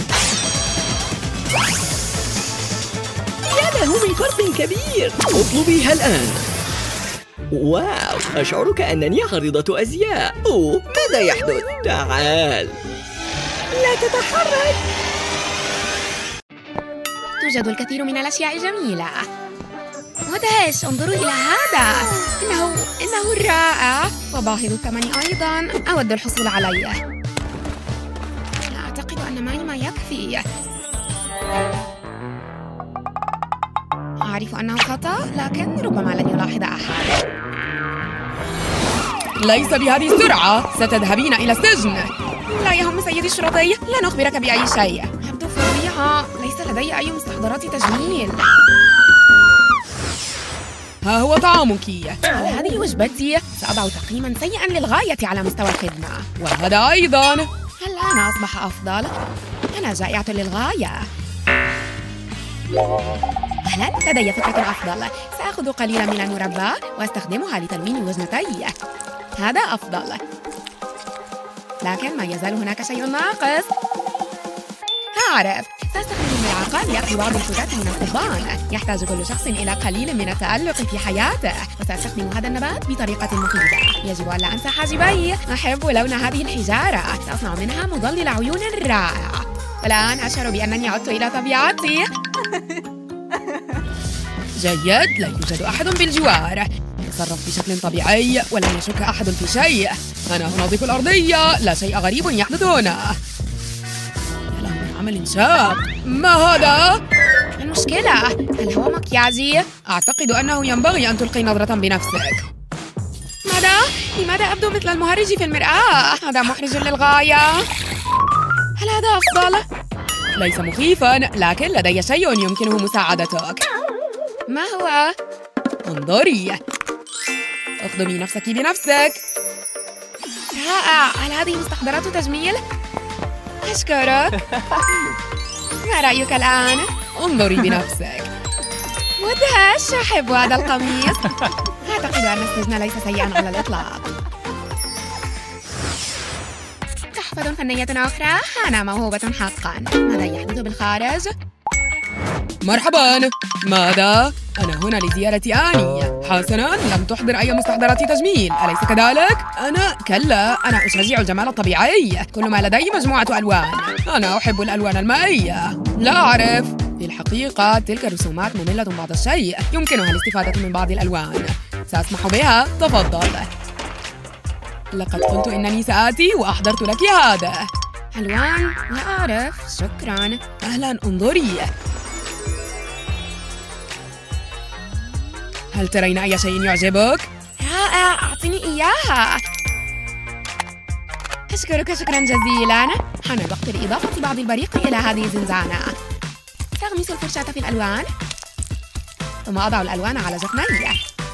S1: يا له من فرق كبير.
S2: اطلبيها الآن. واو، أشعر كأنني عارضة أزياء. أوه، ماذا يحدث؟ تعال.
S1: لا تتحرك.
S3: توجد الكثير من الأشياء الجميلة. مدهش، انظروا إلى هذا. إنه إنه رائع وباهظ الثمن أيضاً. أود الحصول عليه. لا أعتقد أن معي ما يكفي. أعرف أنه خطأ، لكن ربما لن يلاحظ أحد. ليس بهذه السرعة، ستذهبين إلى السجن. لا يهم سيدي الشرطي، لن أخبرك بأي شيء. يبدو فظيعة، ليس لدي أي مستحضرات تجميل. ها هو طعامك. على هذه وجبتي سأضع تقييماً سيئاً للغاية على مستوى الخدمة. وهذا أيضاً. هل أنا أصبح أفضل؟ أنا جائعة للغاية. أهلاً، لدي فكرة أفضل. سأخذ قليلاً من المربى وأستخدمها لتلوين وجنتي. هذا أفضل، لكن ما يزال هناك شيء ناقص. أعرف، سأستخدم الملعقة لأخذ بعض الفتات من القضبان. يحتاج كل شخص إلى قليل من التألق في حياته، وسأستخدم هذا النبات بطريقة مفيدة. يجب ألا أنسى حاجبي. أحب لون هذه الحجارة، سأصنع منها مظلل عيون رائع. والآن أشعر بأنني عدت إلى طبيعتي. جيد، لا يوجد أحد بالجوار. أتصرف بشكل طبيعي ولن يشك أحد في شيء. أنا أنظف الأرضية، لا شيء غريب يحدث هنا. يا له من عمل شاق. ما هذا؟ المشكلة، هل هو مكياجي؟ أعتقد أنه ينبغي أن تلقي نظرة بنفسك. ماذا؟ لماذا أبدو مثل المهرج في المرآة؟ هذا محرج للغاية. هل هذا أفضل؟ ليس مخيفاً، لكن لدي شيء يمكنه مساعدتك. ما هو؟ انظري. اخدمي نفسك بنفسك. رائع، هل هذه مستحضرات تجميل؟ أشكرك. ما رأيك الآن؟ انظري بنفسك. مدهش، أحب هذا القميص. أعتقد أن السجن ليس سيئاً على الإطلاق. تحفة فنية أخرى، أنا موهوبة حقاً. ماذا يحدث بالخارج؟ مرحباً، ماذا؟ أنا هنا لزيارة آني. حسناً، لم تحضر أي مستحضرات تجميل، أليس كذلك؟ أنا كلا، أنا أشجع الجمال الطبيعي. كل ما لدي مجموعة ألوان. أنا أحب الألوان المائية. لا أعرف، في الحقيقة تلك الرسومات مملة بعض الشيء، يمكنها الاستفادة من بعض الألوان. سأسمح بها، تفضل. لقد قلت إنني سآتي وأحضرت لك هذا. ألوان؟ لا أعرف، شكراً. أهلاً، انظري. هل ترين أي شيء يعجبك؟ رائع، أعطني إياها. أشكرك شكراً جزيلاً. حان الوقت لإضافة بعض البريق إلى هذه الزنزانة. تغمس الفرشاة في الألوان، ثم أضع الألوان على جفني.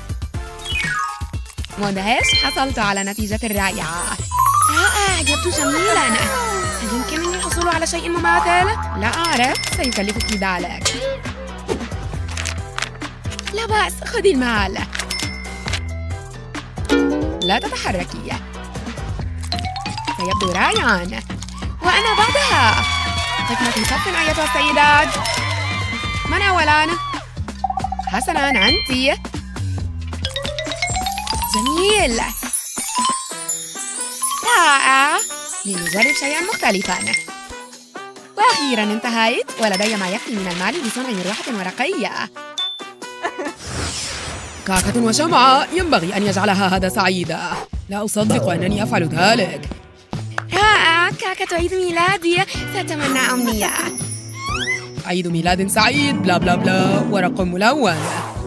S3: مدهش، حصلت على نتيجة رائعة. رائع، يبدو جميلاً. هل يمكنني الحصول على شيء مماثل؟ لا أعرف، سيكلفك ذلك. لا بأس، خذي المال. لا تتحركي. سيبدو رائعاً. وأنا بعدها. قفنا في صف أيتها السيدات. من أولاً؟ حسناً، أنتِ. جميل. رائع. لنجرب شيئاً مختلفاً. وأخيراً انتهيت، ولدي ما يكفي من المال لصنع مروحة ورقية. كعكة وشمعة، ينبغي أن يجعلها هذا سعيدة. لا أصدق أنني أفعل ذلك. رائع، كعكة عيد ميلادي، سأتمنى أمنية. عيد ميلاد سعيد، بلا بلا بلا، ورق ملون.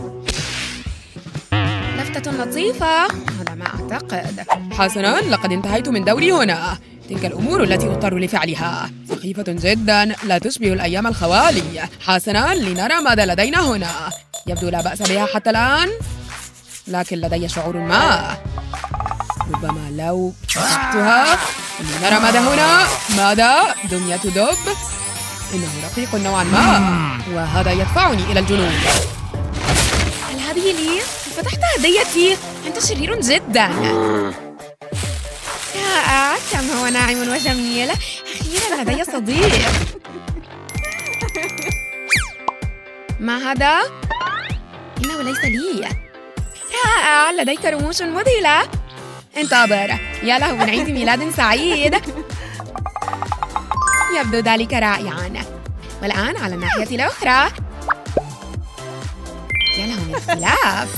S3: لفتة لطيفة، هذا ما أعتقد. حسناً، لقد انتهيت من دوري هنا. تلك الأمور التي أضطر لفعلها سخيفة جداً، لا تشبه الأيام الخوالي. حسناً، لنرى ماذا لدينا هنا. يبدو لا بأس بها حتى الآن، لكن لدي شعور ما. ربما لو فتحتها. لنرى ماذا هنا. ماذا؟ دمية دب. إنه رقيق نوعاً ما، وهذا يدفعني إلى الجنون. هل هذه لي؟ فتحت هديتي. أنت شرير جداً. رائع، كم هو ناعم وجميل. أخيراً لدي صديق. ما هذا؟ إنه ليس لي. رائع، لديك رموش مذهلة. انتظر، يا له من عيد ميلاد سعيد. يبدو ذلك رائعاً. والآن على الناحية الأخرى. يا له من اختلاف.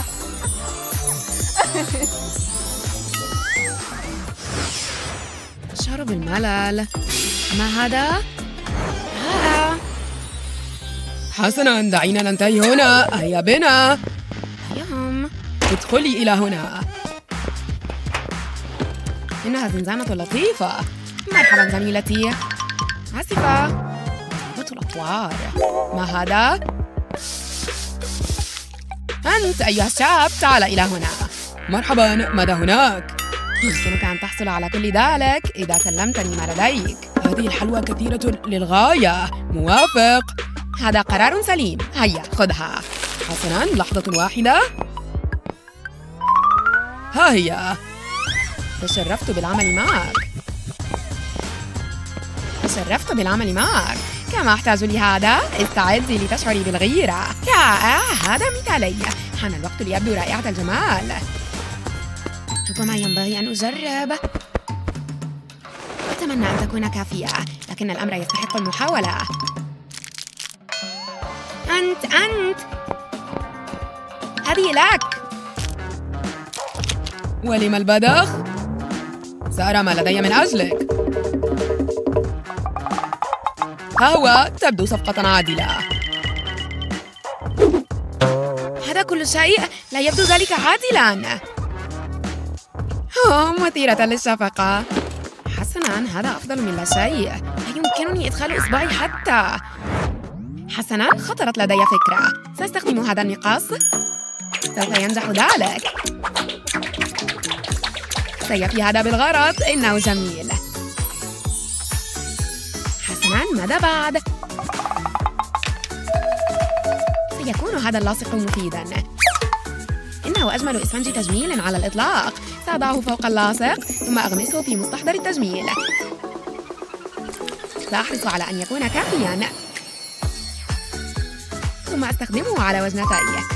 S3: شرب الملل. ما هذا؟ رائع. حسناً، دعينا ننتهي هنا. هيا بنا. يهم، ادخلي إلى هنا. إنها زنزانة لطيفة. مرحباً زميلتي. آسفة. ضربة الأطوار. ما هذا؟ أنت أيها الشاب، تعال إلى هنا. مرحباً، ماذا هناك؟ يمكنك أن تحصل على كل ذلك إذا سلمتني ما لديك. هذه الحلوى كثيرة للغاية. موافق. هذا قرار سليم. هيا خذها. حسناً، لحظة واحدة. ها هي. تشرفت بالعمل معك. تشرفت بالعمل معك. كما أحتاج لهذا، استعدي لتشعري بالغيرة. رائع، هذا مثالي. حان الوقت ليبدو رائعة الجمال. ربما ينبغي أن أجرب. أتمنى أن تكون كافية، لكن الأمر يستحق المحاولة. أنت أنت هذه لك. ولم البدخ؟ سأرى ما لدي من أجلك. ها هو، تبدو صفقة عادلة. هذا كل شيء؟ لا يبدو ذلك عادلاً. أوه، مثيرة للشفقة. حسناً، هذا أفضل من لا شيء. لا يمكنني إدخال إصبعي حتى. حسناً، خطرت لدي فكرة. سأستخدم هذا المقص. سوف ينجح ذلك. سيفي هذا بالغرض، إنه جميل. حسناً، ماذا بعد؟ سيكون هذا اللاصق مفيداً. إنه أجمل إسفنج تجميل على الإطلاق. سأضعه فوق اللاصق، ثم أغمسه في مستحضر التجميل. سأحرص على أن يكون كافياً، ثم أستخدمه على وجنتي.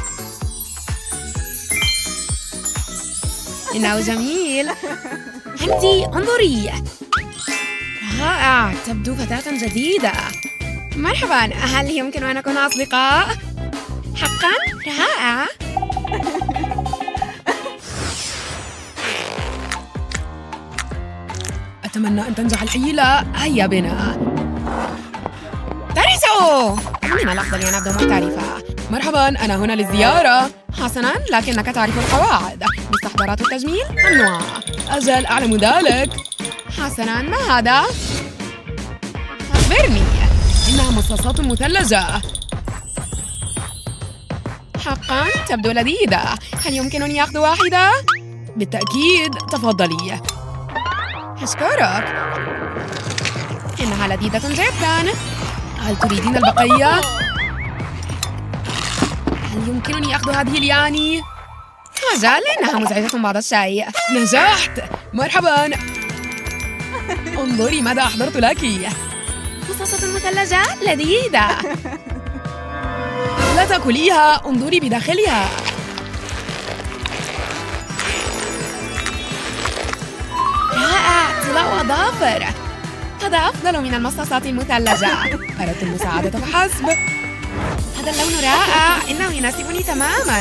S3: إنه جميل. أنتِ انظري. رائع، تبدو فتاة جديدة. مرحباً، هل يمكن أن نكون أصدقاء؟ حقاً؟ رائع! أتمنى أن تنجح الحيلة. هيا بنا. ترسو! من الأفضل أن أبدو محترفة. مرحباً، أنا هنا للزيارة. حسناً، لكنك تعرف القواعد. مستحضرات التجميل ممنوعة. أجل، أعلم ذلك. حسناً، ما هذا؟ أخبرني. إنها مصاصات مثلجة. حقاً تبدو لذيذة. هل يمكنني أخذ واحدة؟ بالتأكيد، تفضلي. أشكرك. إنها لذيذة جداً. هل تريدين البقية؟ هل يمكنني أخذ هذه الياني؟ أجل، إنها مزعجة بعض الشيء. نجحت. مرحباً. انظري ماذا أحضرت لك. مصاصة مثلجة لذيذة. لا تأكليها، انظري بداخلها. رائع، طلاء أظافر. هذا أفضل من المصاصات المثلجة. أردت المساعدة فحسب. هذا اللون رائع، إنه يناسبني تماماً.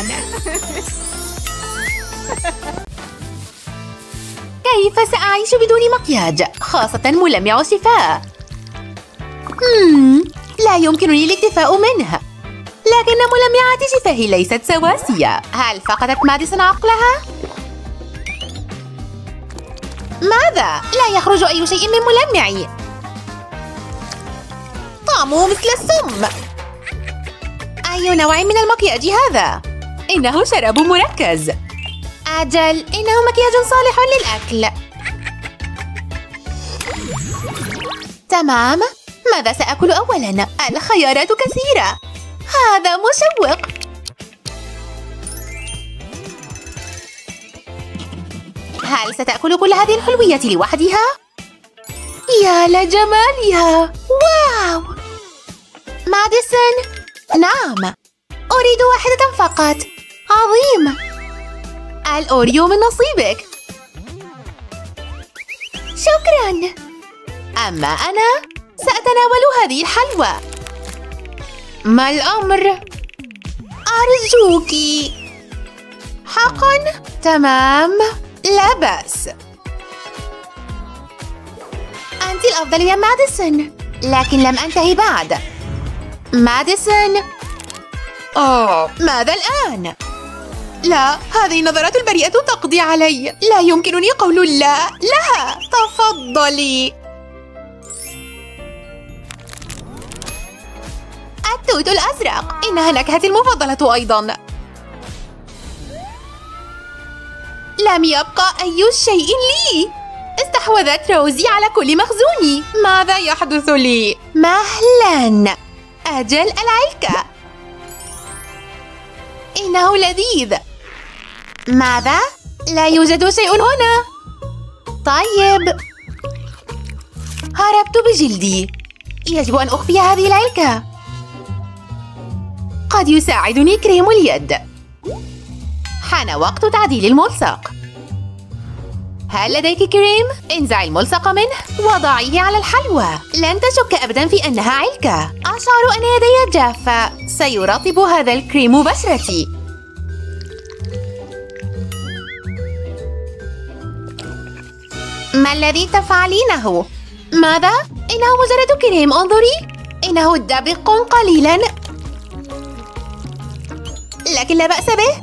S4: كيف سأعيش بدون مكياج، خاصة ملمع الشفاه؟ مم، لا يمكنني الاكتفاء منه. لكن ملمعات شفاهي ليست سواسية. هل فقدت ماديسون عقلها؟ ماذا؟ لا يخرج أي شيء من ملمعي. طعمه مثل السم. أي نوع من المكياج هذا؟ إنه شراب مركز. أجل، إنه مكياج صالح للأكل. تمام. ماذا سأكل أولاً؟ الخيارات كثيرة. هذا مشوق. هل ستأكل كل هذه الحلويات لوحدها؟ يا لجمالها. واو. ماديسون. نعم. أريد واحدة فقط. عظيم. الأوريو من نصيبك. شكراً. أما أنا سأتناول هذه الحلوى. ما الأمر؟ أرجوكِ. حقاً؟ تمام، لا بأس. أنت الأفضل يا ماديسون، لكن لم أنتهي بعد. ماديسون. أوه، ماذا الآن؟ لا، هذه النظرات البريئة تقضي علي. لا يمكنني قول لا لها. تفضلي. التوت الأزرق، إنها نكهتي المفضلة أيضاً. لم يبقى أي شيء لي. استحوذت روزي على كل مخزوني. ماذا يحدث لي؟ مهلاً. أجل، العلكة. إنه لذيذ. ماذا؟ لا يوجد شيء هنا. طيب. هربت بجلدي. يجب أن أخفي هذه العلكة. قد يساعدني كريم اليد. حان وقت تعديل الملصق. هل لديك كريم؟ انزعي الملصق منه وضعيه على الحلوى. لن تشك أبداً في أنها علكة. أشعر أن يدي جافة. سيرطب هذا الكريم بشرتي. ما الذي تفعلينه؟ ماذا؟ إنه مجرد كريم، انظري. إنه دبق قليلاً، لكن لا بأس به.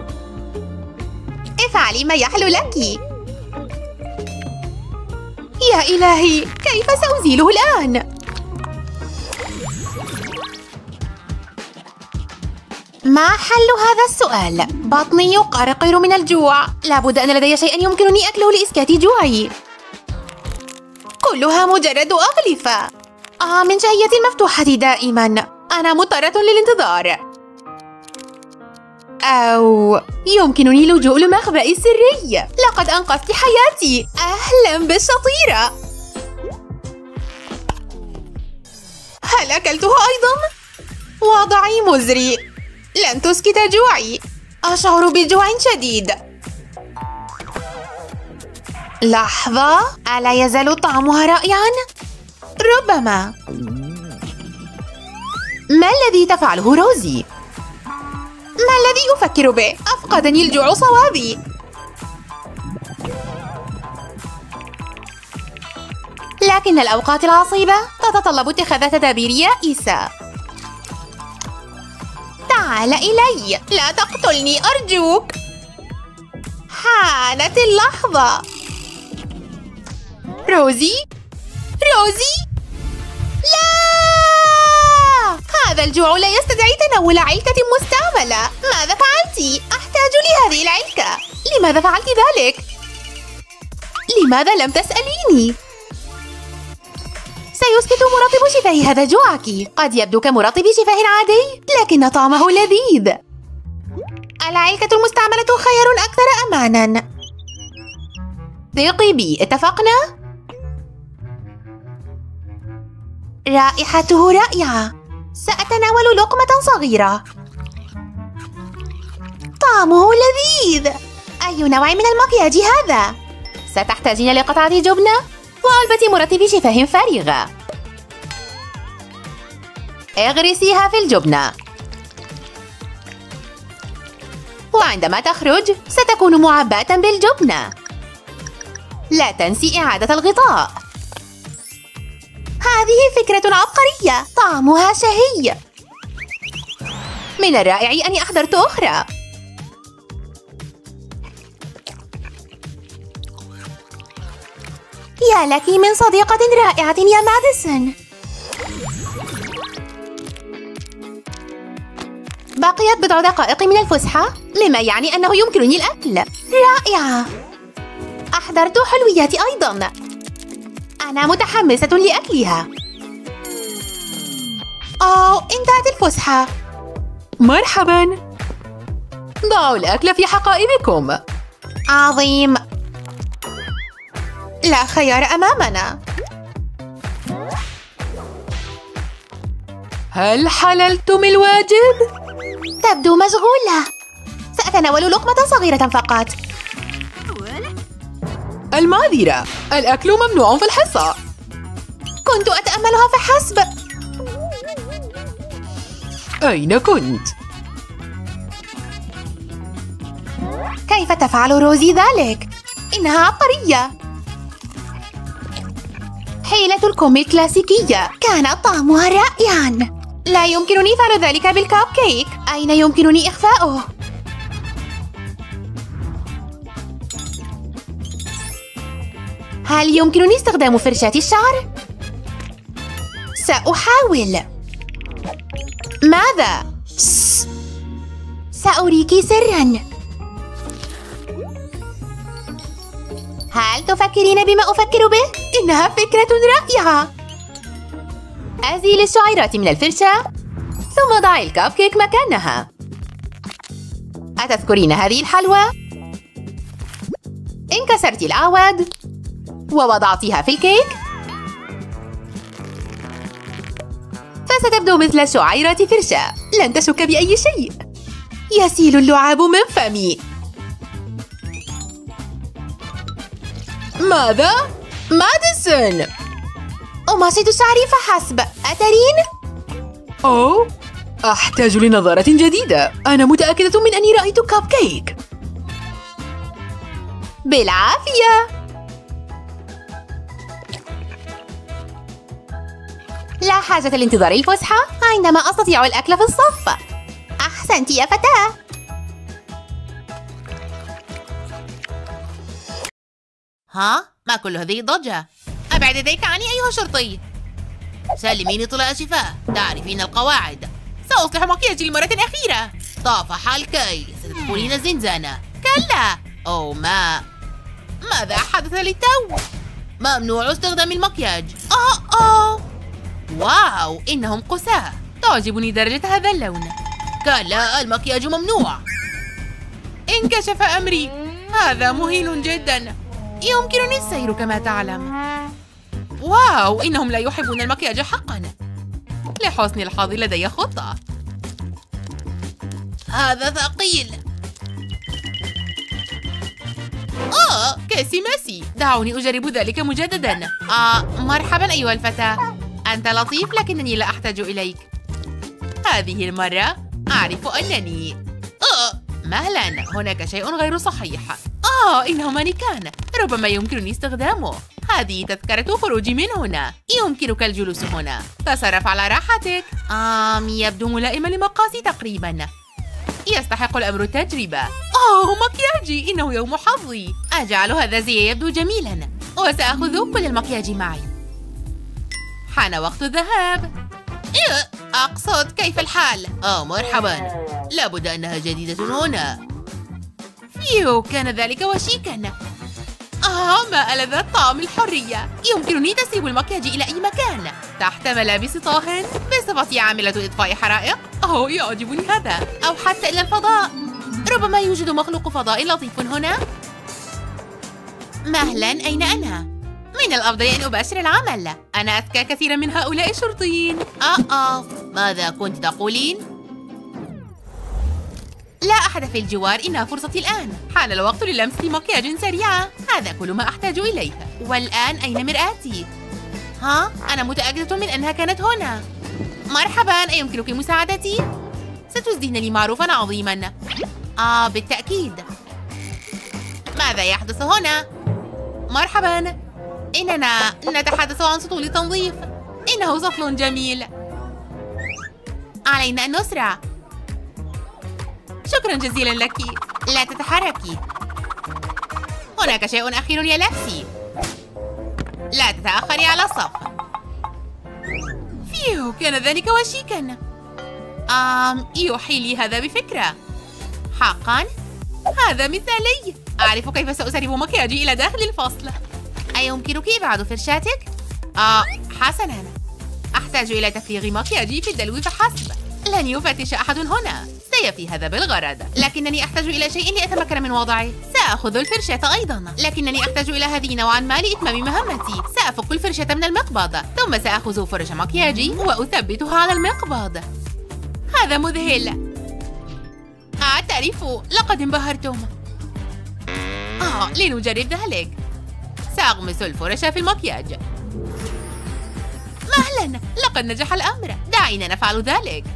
S4: افعلي ما يحلو لك. يا إلهي، كيف سأزيله الآن؟ ما حل هذا السؤال؟ بطني يقرقر من الجوع. لابد أن لدي شيئا يمكنني أكله لإسكات جوعي. كلها مجرد أغلفة. آه، من شهيتي المفتوحة دائما. أنا مضطرة للانتظار. أو يمكنني اللجوء لمخبئي السري. لقد أنقذت حياتي. أهلا بالشطيرة. هل أكلتها أيضا؟ وضعي مزري. لن تسكت جوعي. أشعر بجوع شديد. لحظة، ألا يزال طعمها رائعا؟ ربما. ما الذي تفعله روزي؟ ما الذي أفكر به؟ أفقدني الجوع صوابي. لكن الأوقات العصيبة تتطلب اتخاذ تدابير يائسة. تعال إلي، لا تقتلني أرجوك. حانت اللحظة. روزي؟ روزي؟ لا! هذا الجوع لا يستدعي تناول علكة مستعملة. ماذا فعلتِ؟ أحتاج لهذه العلكة. لماذا فعلتِ ذلك؟ لماذا لم تسأليني؟ سيسكت مرطب شفاه هذا جوعك. قد يبدو كمرطب شفاه عادي، لكن طعمه لذيذ. العلكة المستعملة خيار أكثر أماناً. ثقي بي، اتفقنا؟ رائحته رائعة. سأتناول لقمة صغيرة. طعمه لذيذ. أي نوع من المكياج هذا؟ ستحتاجين لقطعة جبنة وعلبة مرطب شفاه فارغة. اغرسيها في الجبنة، وعندما تخرج ستكون معبأة بالجبنة. لا تنسي إعادة الغطاء. هذه فكرة عبقرية، طعمها شهي. من الرائع أني أحضرت أخرى. يا لك من صديقة رائعة يا ماديسون. بقيت بضع دقائق من الفسحة، مما يعني أنه يمكنني الأكل. رائعة. أحضرت حلويات أيضاً. أنا متحمسة لأكلها. أوه، انتهت الفسحة. مرحباً. ضعوا الأكل في حقائبكم. عظيم. لا خيار أمامنا. هل حللتم الواجب؟ تبدو مشغولة. سأتناول لقمة صغيرة فقط. المعذرة، الأكل ممنوع في الحصة. كنت أتأملها فحسب. أين كنت؟ كيف تفعل روزي ذلك؟ إنها عبقرية. حيلة الكم الكلاسيكية، كان طعمها رائعاً. لا يمكنني فعل ذلك بالكاب كيك. أين يمكنني إخفاؤه؟ هل يمكنني استخدام فرشاة الشعر؟ سأحاول. ماذا؟ سأريك سراً. هل تفكرين بما أفكر به؟ إنها فكرة رائعة. أزيل الشعيرات من الفرشاة، ثم ضعي الكاب كيك مكانها. أتذكرين هذه الحلوى؟ انكسرت الأعواد ووضعتها في الكيك، فستبدو مثل شعيرات فرشاة. لن تشك بأي شيء. يسيل اللعاب من فمي. ماذا؟ ماديسون! أماشط شعري فحسب، أترين؟ أوه، أحتاج لنظارة جديدة. أنا متأكدة من أني رأيت كاب كيك. بالعافية. لا حاجة لانتظار الفسحة عندما أستطيع الأكل في الصف. أحسنت يا فتاة.
S5: ها؟ ما كل هذه الضجة؟ أبعد يديك عني أيها الشرطي. سلميني طلاء شفاه، تعرفين القواعد. سأصلح مكياجي لمرة أخيرة. طافح الكي، ستدخلين الزنزانة. كلا. أو ما ماذا حدث للتو؟ ممنوع استخدام المكياج. آه آه واو، إنهم قساة. تعجبني درجة هذا اللون. كلا، المكياج ممنوع. انكشف أمري. هذا مهين جدا. يمكنني السير كما تعلم. واو، إنهم لا يحبون المكياج حقا. لحسن الحظ لدي خطة. هذا ثقيل. آه، كاسي ماسي. دعوني أجرب ذلك مجددا. آه، مرحبا أيها الفتى. أنت لطيف، لكنني لا أحتاج إليك. هذه المرة أعرف أنني آه مهلا، هناك شيء غير صحيح. آه إنه مانيكان، ربما يمكنني استخدامه. هذه تذكرة خروجي من هنا. يمكنك الجلوس هنا. تصرف على راحتك. آم يبدو ملائما لمقاسي تقريبا. يستحق الأمر التجربة. أوه مكياجي، إنه يوم حظي. أجعل هذا زي يبدو جميلا، وسأخذ كل المكياج معي. حان وقت الذهاب. إيه، أقصد كيف الحال؟ آه مرحبا، لابد أنها جديدة هنا. فيو، كان ذلك وشيكا. آه ما ألذ طعم الحرية. يمكنني تسريب المكياج إلى أي مكان، تحت ملابس طاهن، بصفتي عاملة إطفاء حرائق. أوه يعجبني هذا. أو حتى إلى الفضاء. ربما يوجد مخلوق فضائي لطيف هنا. مهلا، أين أنا؟ من الأفضل أن أباشر العمل. أنا أذكى كثيرا من هؤلاء الشرطيين. آه آه ماذا كنت تقولين؟ لا أحد في الجوار، إنها فرصتي الآن. حان الوقت للمس مكياج سريعة. هذا كل ما أحتاج إليه. والآن أين مرآتي؟ ها؟ أنا متأكدة من أنها كانت هنا. مرحبا، أيمكنك مساعدتي؟ ستزدين لي معروفا عظيما. آه بالتأكيد. ماذا يحدث هنا؟ مرحبا، إننا نتحدث عن سطول التنظيف. إنه سطل جميل. علينا أن نسرع. شكرا جزيلا لك. لا تتحركي. هناك شيء أخير يا لابسي. لا تتأخري على الصف. فيو، كان ذلك وشيكا. آم يوحي لي هذا بفكرة. حقا؟ هذا مثالي. أعرف كيف سأسرب مكياجي إلى داخل الفصل. أيمكنك إبعاد فرشاتك؟ آه حسناً. أحتاج إلى تفريغ مكياجي في الدلو فحسب. لن يفتش أحد هنا. سيفي هذا بالغرض. لكنني أحتاج إلى شيء لأتمكن من وضعه. سأخذ الفرشاة أيضاً. لكنني أحتاج إلى هذه نوعاً ما لإتمام مهمتي. سأفك الفرشاة من المقبض، ثم سأخذ فرش مكياجي وأثبتها على المقبض. هذا مذهل. أعترف، لقد انبهرتم. آه لنجرب ذلك. سأغمس الفرش في المكياج. مهلا، لقد نجح الأمر. دعينا نفعل ذلك.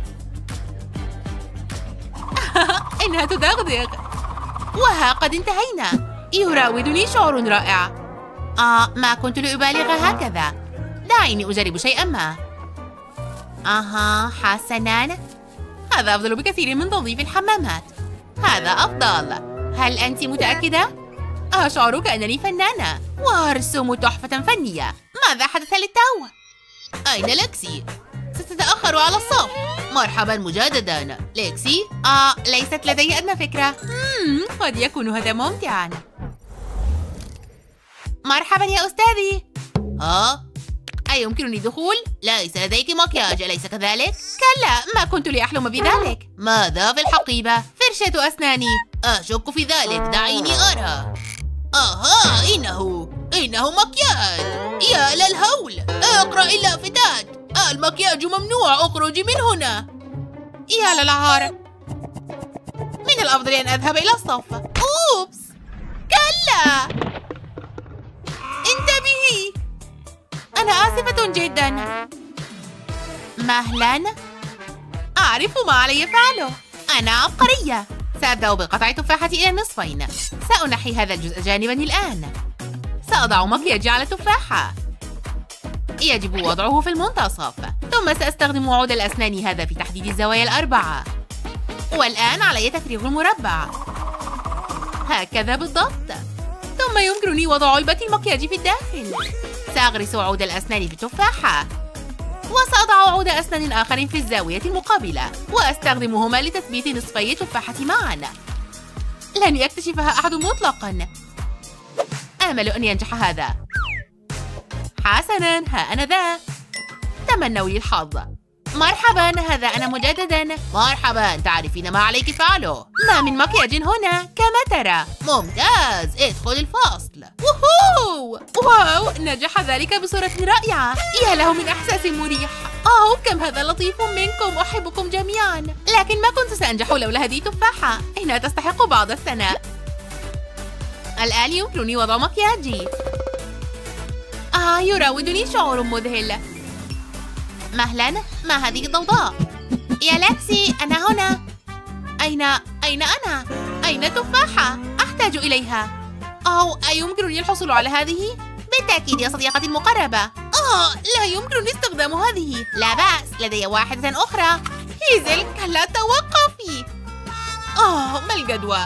S5: إنها تدغدغ. وها قد انتهينا. يراودني شعور رائع. آه ما كنت لأبالغ هكذا. دعيني أجرب شيئا ما. أها حسناً. هذا أفضل بكثير من تنظيف الحمامات. هذا أفضل. هل أنت متأكدة؟ أشعر كأنني فنانة وأرسم تحفة فنية. ماذا حدث للتو؟ أين ليكسي؟ ستتأخر على الصف. مرحبا مجددا. ليكسي؟ آه ليست لدي أدنى فكرة. مم، قد يكون هذا ممتعا. مرحبا يا أستاذي. ها؟ أيمكنني دخول؟ ليس لديك مكياج، أليس كذلك؟ كلا، ما كنت لأحلم بذلك. ماذا في الحقيبة؟ فرشة أسناني. أشك في ذلك، دعيني أرى. أها، إنه إنه مكياج. يا للهول، اقرأ اللافتات. المكياج ممنوع، اخرجي من هنا. يا للعار، من الأفضل أن أذهب إلى الصف. أوبس، كلا، انتبهي. أنا آسفة جدا. مهلا، أعرف ما علي فعله. أنا عبقرية. سأبدأ بقطع التفاحة إلى النصفين. سأنحي هذا الجزء جانبا الآن. سأضع مكياجي على التفاحة. يجب وضعه في المنتصف. ثم سأستخدم عود الأسنان هذا في تحديد الزوايا الأربعة. والآن علي تفريغ المربع. هكذا بالضبط. ثم يمكنني وضع علبة المكياج في الداخل. سأغرس عود الأسنان في التفاحة. وسأضع عود أسنان آخر في الزاوية المقابلة، وأستخدمهما لتثبيت نصفي التفاحة معا. لن يكتشفها أحد مطلقا. آمل أن ينجح هذا. حسناً، ها أنا ذا. تمنوا لي الحظ. مرحباً، هذا أنا مجدداً. مرحباً، تعرفين ما عليك فعله. ما من مكياج هنا كما ترى. ممتاز، ادخل الفصل. ووهو، واو، نجح ذلك بصورة رائعة. يا له من إحساس مريح. أوه كم هذا لطيف منكم، أحبكم جميعاً. لكن ما كنت سأنجح لولا هذه التفاحة. إنها تستحق بعض الثناء. الآن يمكنني وضع مكياجي. آه يراودني شعور مذهل. مهلا، ما هذه الضوضاء؟ يا لكسي، أنا هنا. أين أين أنا؟ أين تفاحة؟ أحتاج إليها. أو أيمكنني الحصول على هذه؟ بالتأكيد يا صديقتي المقربة. آه، لا يمكنني استخدام هذه. لا بأس، لدي واحدة أخرى. هيزل، كلا توقفي. آه، ما الجدوى؟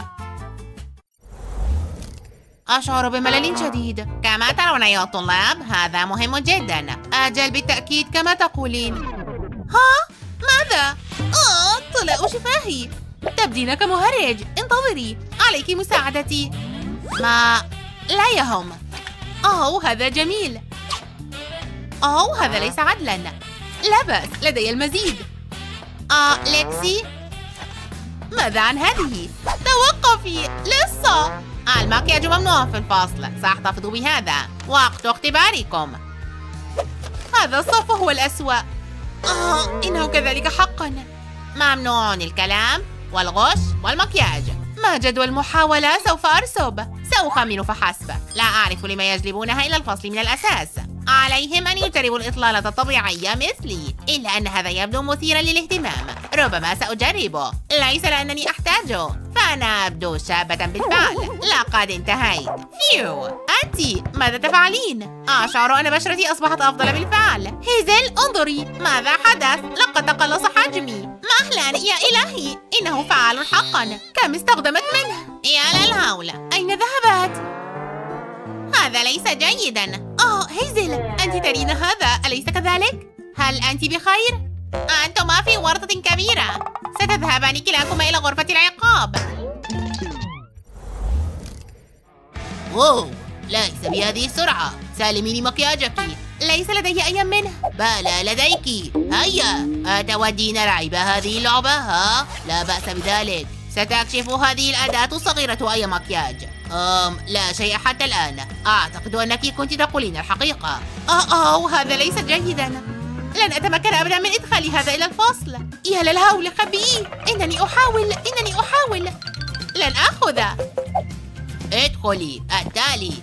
S5: أشعر بملل شديد. كما ترون أيها الطلاب، هذا مهم جدا. أجل بالتأكيد كما تقولين. ها؟ ماذا؟ آه، طلاء شفاهي. تبدين كمهرج. انتظري، عليك مساعدتي. ما لا يهم. أوه، هذا جميل. أوه، هذا ليس عدلا. لا بأس، لدي المزيد. آه، لكسي، ماذا عن هذه؟ توقفي، لسه. المكياج ممنوع في الفصل. سأحتفظ بهذا. وقت اختباركم. هذا الصف هو الأسوأ. آه، إنه كذلك حقا. ممنوع الكلام والغش والمكياج. ما جدوى المحاولة؟ سوف أرسب. سأخمن فحسب. لا أعرف لما يجلبونها إلى الفصل من الأساس. عليهم أن يجربوا الإطلالة الطبيعية مثلي. إلا أن هذا يبدو مثيرا للاهتمام. ربما سأجربه. ليس لأنني أحتاجه، فأنا أبدو شابة بالفعل. لقد انتهيت. فيو، أنت ماذا تفعلين؟ أشعر أن بشرتي أصبحت أفضل بالفعل. هيزل، انظري ماذا حدث. لقد تقلص حجمي. مهلا يا إلهي، إنه فعال حقا. كم استخدمت منه؟ يا للهول، أين ذهبت؟ هذا ليس جيدا. آه، هيزل، أنت ترين هذا، أليس كذلك؟ هل أنت بخير؟ أنتما في ورطة كبيرة. ستذهبان كلاكما إلى غرفة العقاب. واو، ليس بهذه السرعة. سالميني مكياجك. ليس لدي أي منه. بلى لديك. هيا، أتودين لعب هذه اللعبة؟ ها؟ لا بأس بذلك. ستكشف هذه الأداة الصغيرة أي مكياج. أم لا شيء حتى الآن. أعتقد أنك كنت تقولين الحقيقة. آه آه هذا ليس جيدا. لن أتمكن أبدا من إدخال هذا إلى الفصل. يا للهول، خبئيه. إنني أحاول، إنني أحاول. لن آخذه. ادخلي التالي.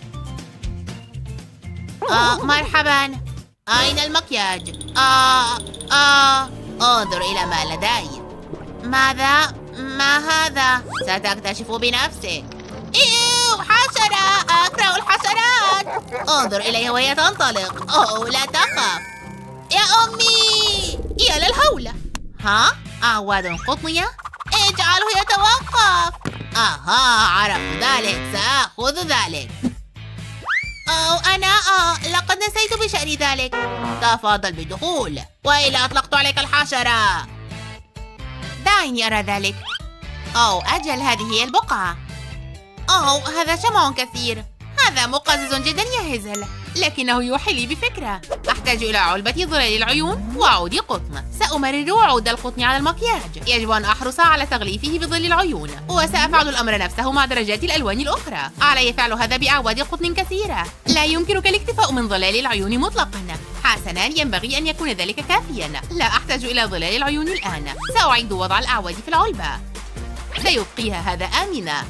S5: آه مرحبا. أين المكياج؟ آه آه انظر إلى ما لدي. ماذا؟ ما هذا؟ ستكتشف بنفسك. إيوه، حشرة. أكره الحشرات. انظر إليها وهي تنطلق. أوه، لا تخف يا أمي. يا للهولة. ها؟ أعواد قطنية؟ اجعله يتوقف. أها، عرفت ذلك. سأخذ ذلك. أوه، أنا آه لقد نسيت بشأن ذلك. تفضل بالدخول، وإلا أطلقت عليك الحشرة. دعيني أرى ذلك. أوه، أجل، هذه هي البقعة. أوه، هذا شمع كثير. هذا مقزز جدا يا هيزل، لكنه يوحي لي بفكرة. أحتاج إلى علبة ظلال العيون وعود قطن. سأمرر عود القطن على المكياج. يجب أن أحرص على تغليفه بظل العيون، وسأفعل الأمر نفسه مع درجات الألوان الأخرى. علي فعل هذا بأعواد قطن كثيرة. لا يمكنك الاكتفاء من ظلال العيون مطلقا. حسنا، ينبغي أن يكون ذلك كافيا. لا أحتاج إلى ظلال العيون الآن. سأعيد وضع الأعواد في العلبة. سيبقيها هذا آمنا.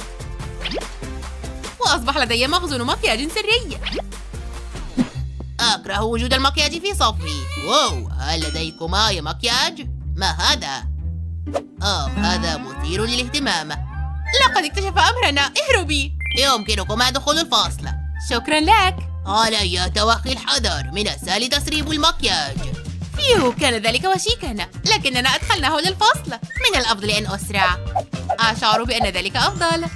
S5: وأصبح لدي مخزون مكياج سري. أكره وجود المكياج في صفي. واو، هل لديكما أي مكياج؟ ما هذا؟ آه، هذا مثير للاهتمام. لقد اكتشف أمرنا. اهربي. يمكنكما دخول الفصل. شكرا لك. علي توخي الحذر. من السهل تسريب المكياج. فيو، كان ذلك وشيكا، لكننا أدخلناه للفصل. من الأفضل أن أسرع. أشعر بأن ذلك أفضل.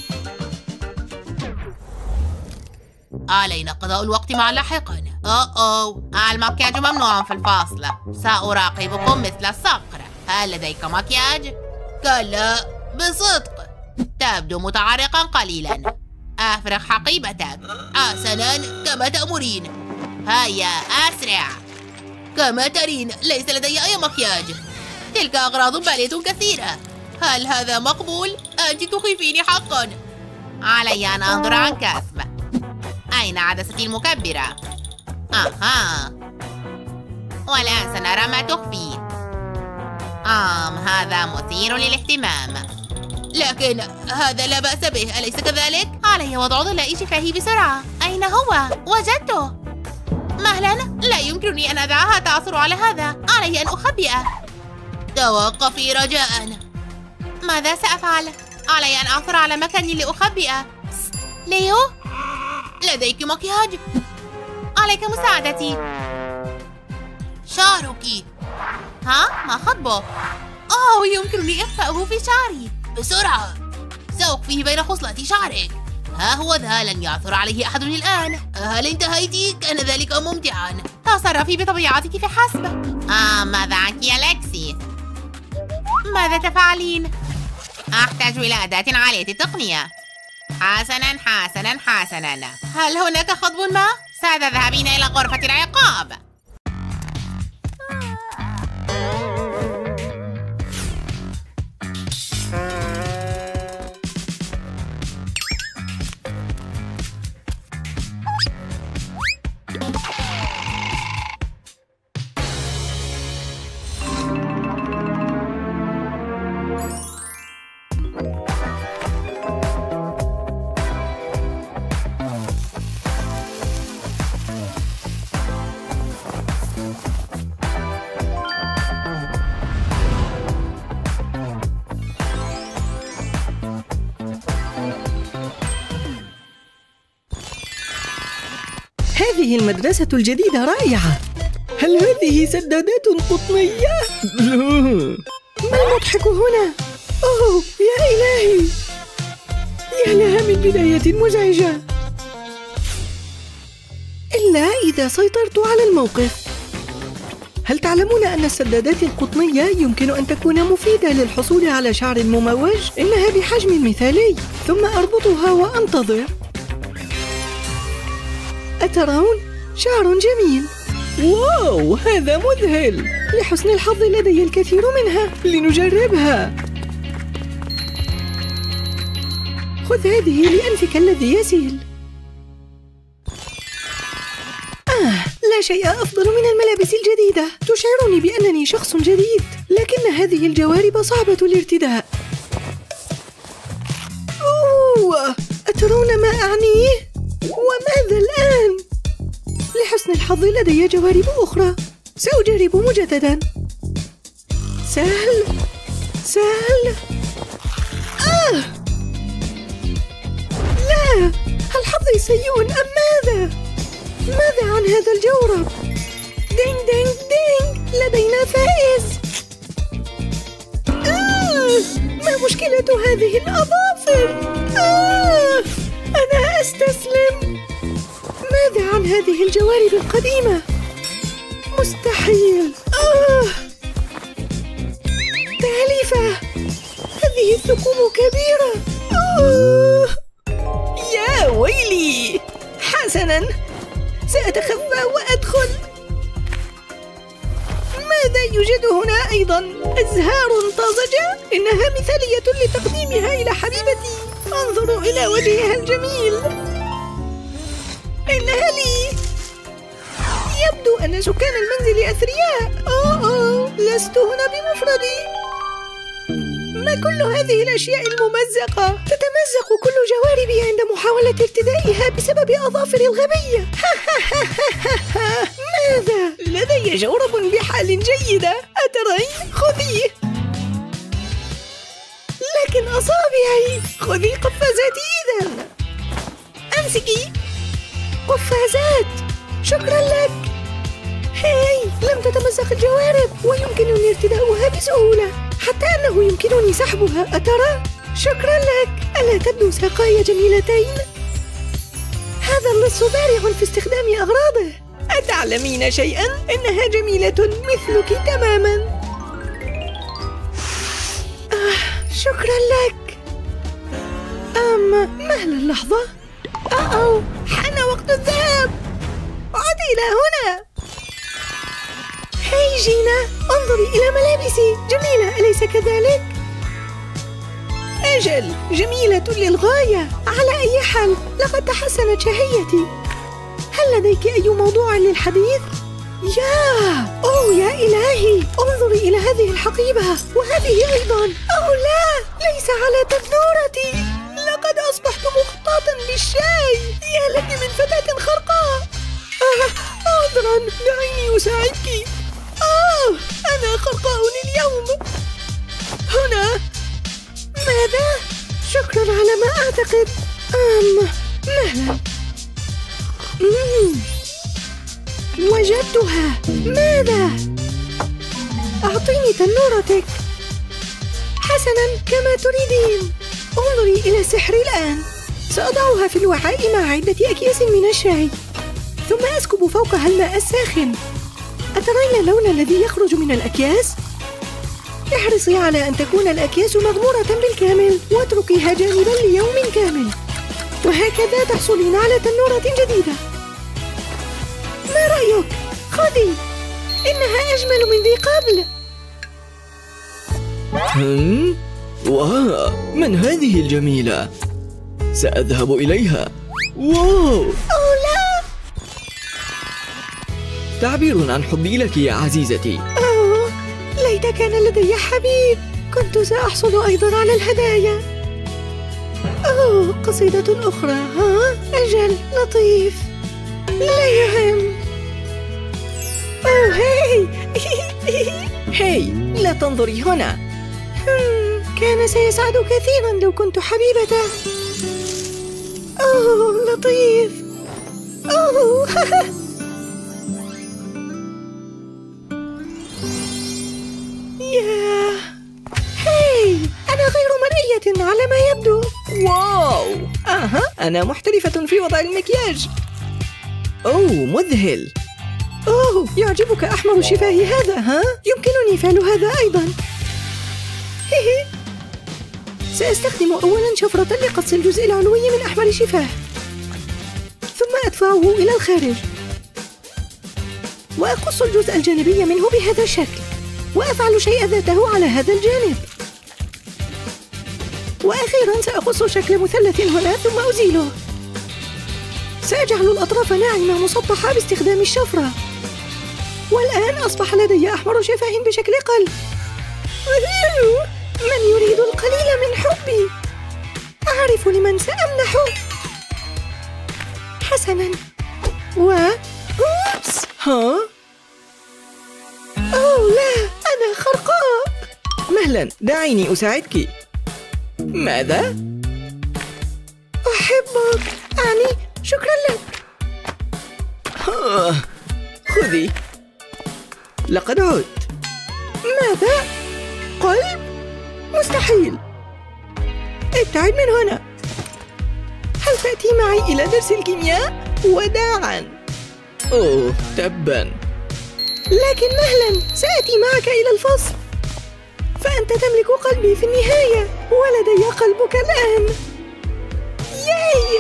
S5: علينا قضاء الوقت معا لاحقا. أوه أوه، المكياج ممنوع في الفصل. سأراقبكم مثل الصقر. هل لديك مكياج؟ كلا، بصدق. تبدو متعرقا قليلا. أفرغ حقيبتك. حسنا، كما تأمرين. هيا، أسرع. كما ترين، ليس لدي أي مكياج. تلك أغراض بالية كثيرة. هل هذا مقبول؟ أنت تخيفيني حقا. علي أن أنظر عن كثب. أين عدستي المكبرة؟ أها، والآن سنرى ما تخفي. آم هذا مثير للاهتمام. لكن هذا لا بأس به، أليس كذلك؟ علي وضع ضلائي شفاهي بسرعة. أين هو؟ وجدته. مهلا، لا يمكنني أن أدعها تعثر على هذا. علي أن أخبئه. توقفي رجاءً. ماذا سأفعل؟ علي أن أعثر على مكان لأخبئه. ليو، لديك مكياج. عليك مساعدتي. شعرك. ها؟ ما خطبه؟ أوه، يمكنني إخفاؤه في شعري. بسرعة، سأخفيه بين خصلات شعرك. ها هو ذا، لن يعثر عليه أحد الآن. هل انتهيت؟ كان ذلك ممتعا. تصرفي بطبيعتك فحسب. آه، ماذا عنك يا لكسي؟ ماذا تفعلين؟ أحتاج إلى أداة عالية التقنية. حسناً حسناً حسناً. هل هناك خطب ما؟ ستذهبين إلى غرفة العقاب.
S1: هذه المدرسة الجديدة رائعة. هل هذه سدادات قطنية؟ ما المضحك هنا؟ أوه يا إلهي، يا لها من بداية مزعجة. إلا إذا سيطرت على الموقف. هل تعلمون أن السدادات القطنية يمكن أن تكون مفيدة للحصول على شعر مموج؟ إنها بحجم مثالي، ثم أربطها وأنتظر. أترون؟ شعر جميل. واو، هذا مذهل. لحسن الحظ لدي الكثير منها. لنجربها. خذ هذه لأنفك الذي يسيل. آه، لا شيء أفضل من الملابس الجديدة. تشعرني بأنني شخص جديد. لكن هذه الجوارب صعبة الارتداء. أوه، أترون ما أعنيه؟ وماذا الآن؟ لحسن الحظ لدي جوارب أخرى. سأجرب مجددا. سهل سهل. آه! لا، هل حظي سيء أم ماذا؟ ماذا عن هذا الجورب؟ دينغ دينغ دينغ، لدينا فائز. آه! ما مشكلة هذه الأظافر؟ آه! أنا أستسلم. ماذا عن هذه الجوارب القديمة؟ مستحيل. آه! تالفة. هذه الثقوب كبيرة. آه! يا ويلي. حسناً، سأتخفى وأدخل. ماذا يوجد هنا أيضاً؟ أزهار طازجة. إنها مثالية لتقديمها إلى حبيبتي. انظروا إلى وجهها الجميل. إنها لي. يبدو أن سكان المنزل أثرياء. أوه أوه، لست هنا بمفردي. ما كل هذه الأشياء الممزقة؟ تتمزق كل جواربي عند محاولة ارتدائها بسبب أظافري الغبية. ماذا؟ لدي جورب بحال جيدة. أترين؟ خذيه. لكن أصابعي. خذي قفازاتي إذن. أمسكي. قفازات. شكرا لك. هاي، لم تتمزق الجوارب ويمكنني ارتداؤها بسهولة، حتى أنه يمكنني سحبها. أترى؟ شكرا لك. ألا تبدو ساقاي جميلتين؟ هذا اللص بارع في استخدام أغراضه. أتعلمين شيئا؟ إنها جميلة مثلك تماما. آه، شكرا لك. أما مهلا اللحظة. أوه، حان وقت الذهاب. عد إلى هنا. هاي جينا، انظري إلى ملابسي. جميلة، أليس كذلك؟ أجل، جميلة للغاية. على أي حال، لقد تحسنت شهيتي. هل لديك أي موضوع للحديث؟ يا أوه يا إلهي، انظري إلى هذه الحقيبة وهذه أيضا. أوه لا، ليس على تذورتي. لقد أصبحت مخططا للشاي. يا لك من فتاة خرقاء. آه، عذرا، دعيني أساعدك. آه، أنا أنا خرقاء اليوم. هنا. ماذا؟ شكرا على ما أعتقد. أم مهلا. مم. وجدتها. ماذا؟ أعطيني تنورتك. حسنا كما تريدين. انظري إلى سحري الآن. سأضعها في الوعاء مع عدة أكياس من الشاي، ثم أسكب فوقها الماء الساخن. أترين اللون الذي يخرج من الأكياس؟ احرصي على أن تكون الأكياس مغمورة بالكامل واتركيها جانبا ليوم كامل، وهكذا تحصلين على تنورة جديدة. ما رأيك؟ خذي، إنها أجمل من ذي قبل.
S2: هم؟ واو، من هذه الجميلة؟ سأذهب إليها. واو!
S1: أوه لا!
S2: تعبير عن حبي لك يا عزيزتي.
S1: أوه، ليت كان لدي حبيب، كنت سأحصل أيضا على الهدايا. أوه، قصيدة أخرى. ها؟ أجل، لطيف. لا يهم. أوه هاي.
S2: هاي، لا تنظري هنا.
S1: هم، كان سيسعد كثيرا لو كنت حبيبته. أوه لطيف. أوه. ياه. هاي، أنا غير مرئية على ما يبدو.
S2: واو! أها، أنا محترفة في وضع المكياج. أوه، مذهل.
S1: أوه، يعجبك أحمر شفاهي هذا، ها؟ يمكنني فعل هذا أيضا. هيه. سأستخدم أولا شفرة لقص الجزء العلوي من أحمر شفاه، ثم أدفعه إلى الخارج، وأقص الجزء الجانبي منه بهذا الشكل، وأفعل شيء ذاته على هذا الجانب، وأخيرا سأقص شكل مثلث هنا ثم أزيله. سأجعل الأطراف ناعمة مسطحة باستخدام الشفرة، والآن أصبح لدي أحمر شفاه بشكل قلب. من يريد القليل من حبي؟ أعرف لمن سأمنحه. حسناً. و أوبس.
S2: ها؟
S1: أوه لا، أنا خرقاء.
S2: مهلا، دعيني أساعدك. ماذا؟
S1: أحبك. أعني شكرا لك.
S2: ها. خذي. لقد عدت.
S1: ماذا؟ قلب؟ مستحيل. ابتعد من هنا. هل تأتي معي إلى درس الكيمياء؟ وداعاً.
S2: أوه، تباً.
S1: لكن مهلاً، سأتي معك إلى الفصل، فأنت تملك قلبي في النهاية، ولدي قلبك الآن. ياي!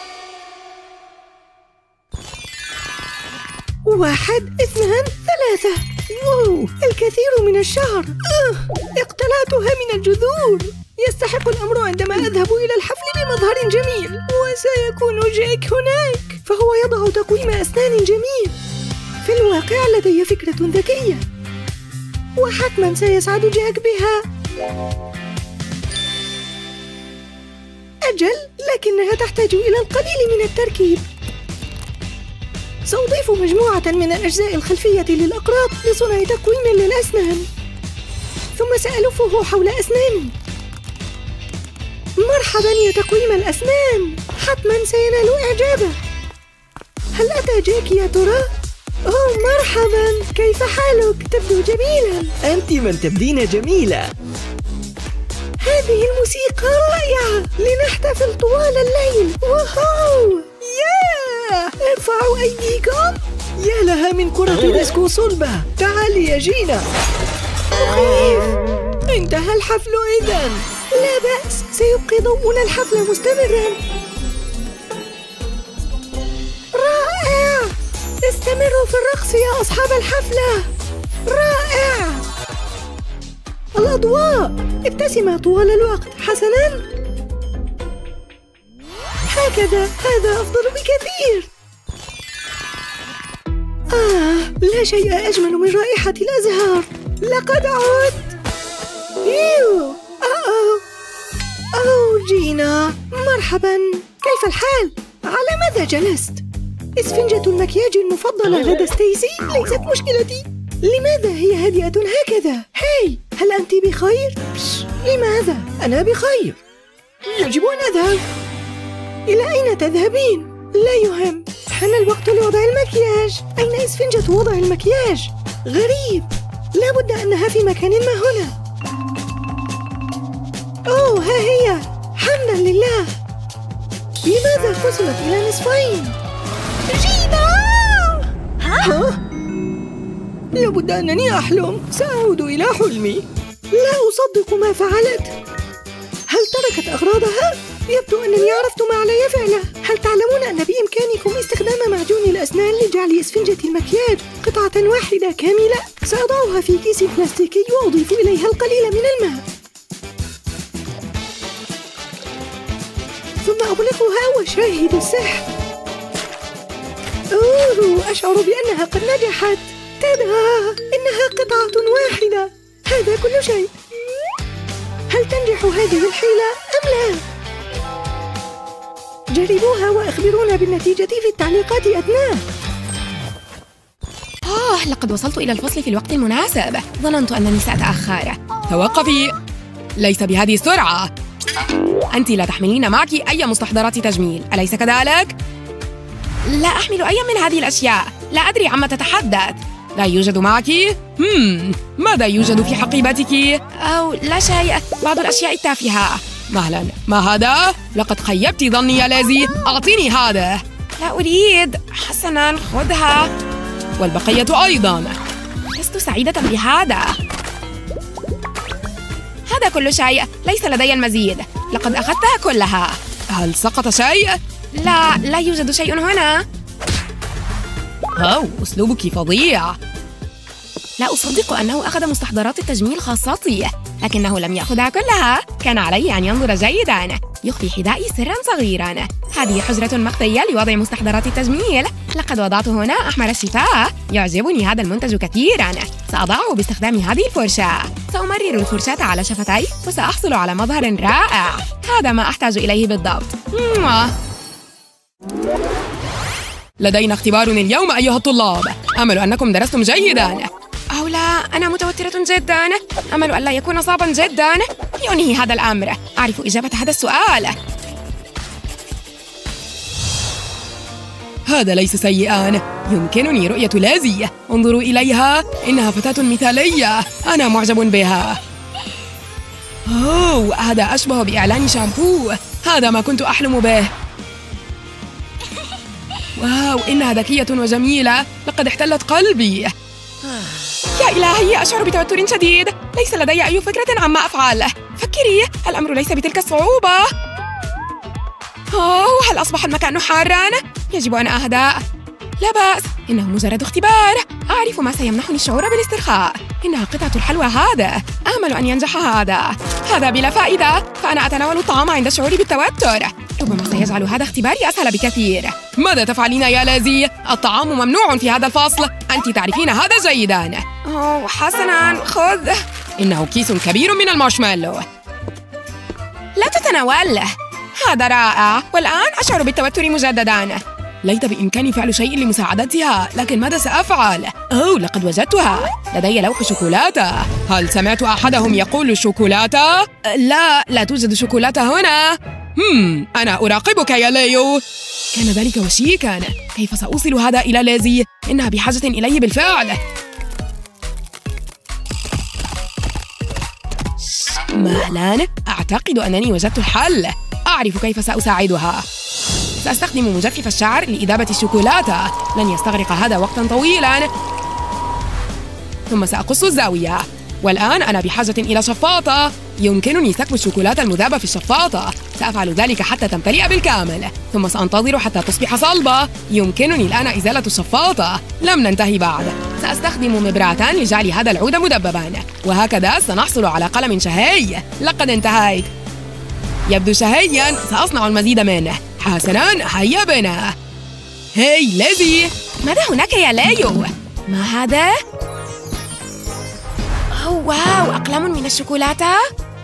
S1: واحد، اثنان، ثلاثة. واو، الكثير من الشعر. أه، اقتلعتها من الجذور. يستحق الأمر عندما أذهب إلى الحفل بمظهر جميل، وسيكون جاك هناك، فهو يضع تقويم أسنان جميل. في الواقع لدي فكرة ذكية، وحتما سيسعد جاك بها. أجل، لكنها تحتاج إلى القليل من التركيب. سأضيف مجموعة من الأجزاء الخلفية للأقراط لصنع تقويم للأسنان، ثم سألفه حول أسناني. مرحبا يا تقويم الأسنان، حتما سينال إعجابه. هل أتى جاك يا ترى؟ أوه مرحبا، كيف حالك؟ تبدو جميلا.
S2: أنت من تبدين جميلة.
S1: هذه الموسيقى رائعة، لنحتفل طوال الليل. وهو ياه، ارفعوا أيديكم.
S2: يا لها من كرة ديسكو صلبة. تعالي يا جينا.
S1: مخيف.
S2: انتهى الحفل إذن.
S1: لا بأس، سيبقي ضوءنا الحفل مستمرا. رائع، استمروا في الرقص يا أصحاب الحفلة. رائع. الأضواء، ابتسم طوال الوقت. حسناً، هكذا، هذا أفضل بكثير. آه، لا شيء أجمل من رائحة الأزهار. لقد عدت. يو، أوه أوه جينا، مرحبا، كيف الحال؟ على ماذا جلست؟ إسفنجة المكياج المفضلة لدى ستيسي ليست مشكلتي، لماذا هي هادئة هكذا؟ هاي، هل أنت بخير؟ بش. لماذا؟ أنا بخير. يجب أن أذهب. إلى أين تذهبين؟ لا يهم. حان الوقت لوضع المكياج. أين إسفنجة وضع المكياج؟ غريب. لا بد أنها في مكان ما هنا. أوه، ها هي. حمدا لله. لماذا قسمت إلى نصفين؟ جينا! ها؟ لابد أنني أحلم. سأعود إلى حلمي. لا أصدق ما فعلت. هل تركت أغراضها؟ يبدو أنني عرفت ما علي فعله. هل تعلمون أن بإمكانكم استخدام معجون الأسنان لجعل إسفنجة المكياج قطعة واحدة كاملة؟ سأضعها في كيس بلاستيكي وأضيف إليها القليل من الماء، ثم أغلقها وأشاهد السحر. أوه، أشعر بأنها قد نجحت. تدا! إنها قطعة واحدة. هذا كل شيء. هل تنجح هذه الحيلة أم لا؟ جربوها وأخبرونا بالنتيجة في التعليقات أثناء.
S3: آه، لقد وصلت إلى الفصل في الوقت المناسب. ظننت أنني سأتأخر. توقفي. ليس بهذه السرعة. أنت لا تحملين معك أي مستحضرات تجميل، أليس كذلك؟ لا أحمل أي من هذه الأشياء. لا أدري عما تتحدث. لا يوجد معك؟ هم، ماذا يوجد في حقيبتك؟ أو لا شيء، بعض الأشياء التافهة. مهلا، ما هذا؟ لقد خيبت ظني يا ليزي. أعطيني هذا. لا أريد. حسناً، خذها. والبقية أيضاً. لست سعيدة بهذا. هذا كل شيء. ليس لدي المزيد. لقد أخذتها كلها. هل سقط شيء؟ لا، لا يوجد شيء هنا. أوه، أسلوبك فظيع. لا أصدق أنه أخذ مستحضرات التجميل خاصتي، لكنه لم يأخذها كلها. كان علي أن ينظر جيداً. يخفي حذائي سراً صغيراً. هذه حجرة مخفية لوضع مستحضرات التجميل. لقد وضعت هنا أحمر الشفاه. يعجبني هذا المنتج كثيراً. سأضعه باستخدام هذه الفرشاة. سأمرر الفرشاة على شفتي وسأحصل على مظهر رائع. هذا ما أحتاج إليه بالضبط. لدينا اختبار اليوم أيها الطلاب. أمل أنكم درستم جيداً. أو لا، أنا متوترة جداً. أمل أن لا يكون صعباً جداً. لأنهي هذا الأمر. أعرف إجابة هذا السؤال. هذا ليس سيئاً. يمكنني رؤية لازي. انظروا إليها. إنها فتاة مثالية. أنا معجب بها. أوه، هذا أشبه بإعلان شامبو. هذا ما كنت أحلم به. واو، إنها ذكية وجميلة. لقد احتلت قلبي. يا إلهي، أشعر بتوتر شديد. ليس لدي أي فكرة عما أفعل. فكري، الأمر ليس بتلك الصعوبة. أوه، هل أصبح المكان حاراً؟ يجب أن أهدأ. لا بأس، إنه مجرد اختبار. أعرف ما سيمنحني الشعور بالاسترخاء. إنها قطعة الحلوى هذا. آمل أن ينجح هذا. هذا بلا فائدة، فأنا أتناول الطعام عند شعوري بالتوتر. ربما سيجعل هذا اختباري أسهل بكثير. ماذا تفعلين يا لازي؟ الطعام ممنوع في هذا الفصل. أنت تعرفين هذا جيداً. أوه، حسناً، خذ. إنه كيس كبير من المارشميلو. لا تتناوله. هذا رائع، والآن أشعر بالتوتر مجدداً. ليت بإمكاني فعل شيء لمساعدتها، لكن ماذا سأفعل؟ أوه، لقد وجدتها. لدي لوح شوكولاتة. هل سمعت أحدهم يقول شوكولاتة؟ لا، لا توجد شوكولاتة هنا. هم، أنا أراقبك يا ليو. كان ذلك وشيكاً. كيف سأوصل هذا إلى لازي؟ إنها بحاجة إليه بالفعل. مهلاً، أعتقد أنني وجدت الحل. أعرف كيف سأساعدها. سأستخدم مجفف الشعر لإذابة الشوكولاتة. لن يستغرق هذا وقتاً طويلاً. ثم سأقص الزاوية. والآن أنا بحاجة إلى شفاطة. يمكنني سكب الشوكولاتة المذابة في الشفاطة. سأفعل ذلك حتى تمتلئ بالكامل. ثم سأنتظر حتى تصبح صلبة. يمكنني الآن إزالة الشفاطة. لم ننتهي بعد. سأستخدم مبراة لجعل هذا العود مدبباً. وهكذا سنحصل على قلم شهي. لقد انتهيت. يبدو شهياً. سأصنع المزيد منه. حسناً، هيا بنا. هاي لازي. ماذا هناك يا ليو؟ ما هذا؟ أوه واو، أقلام من الشوكولاتة؟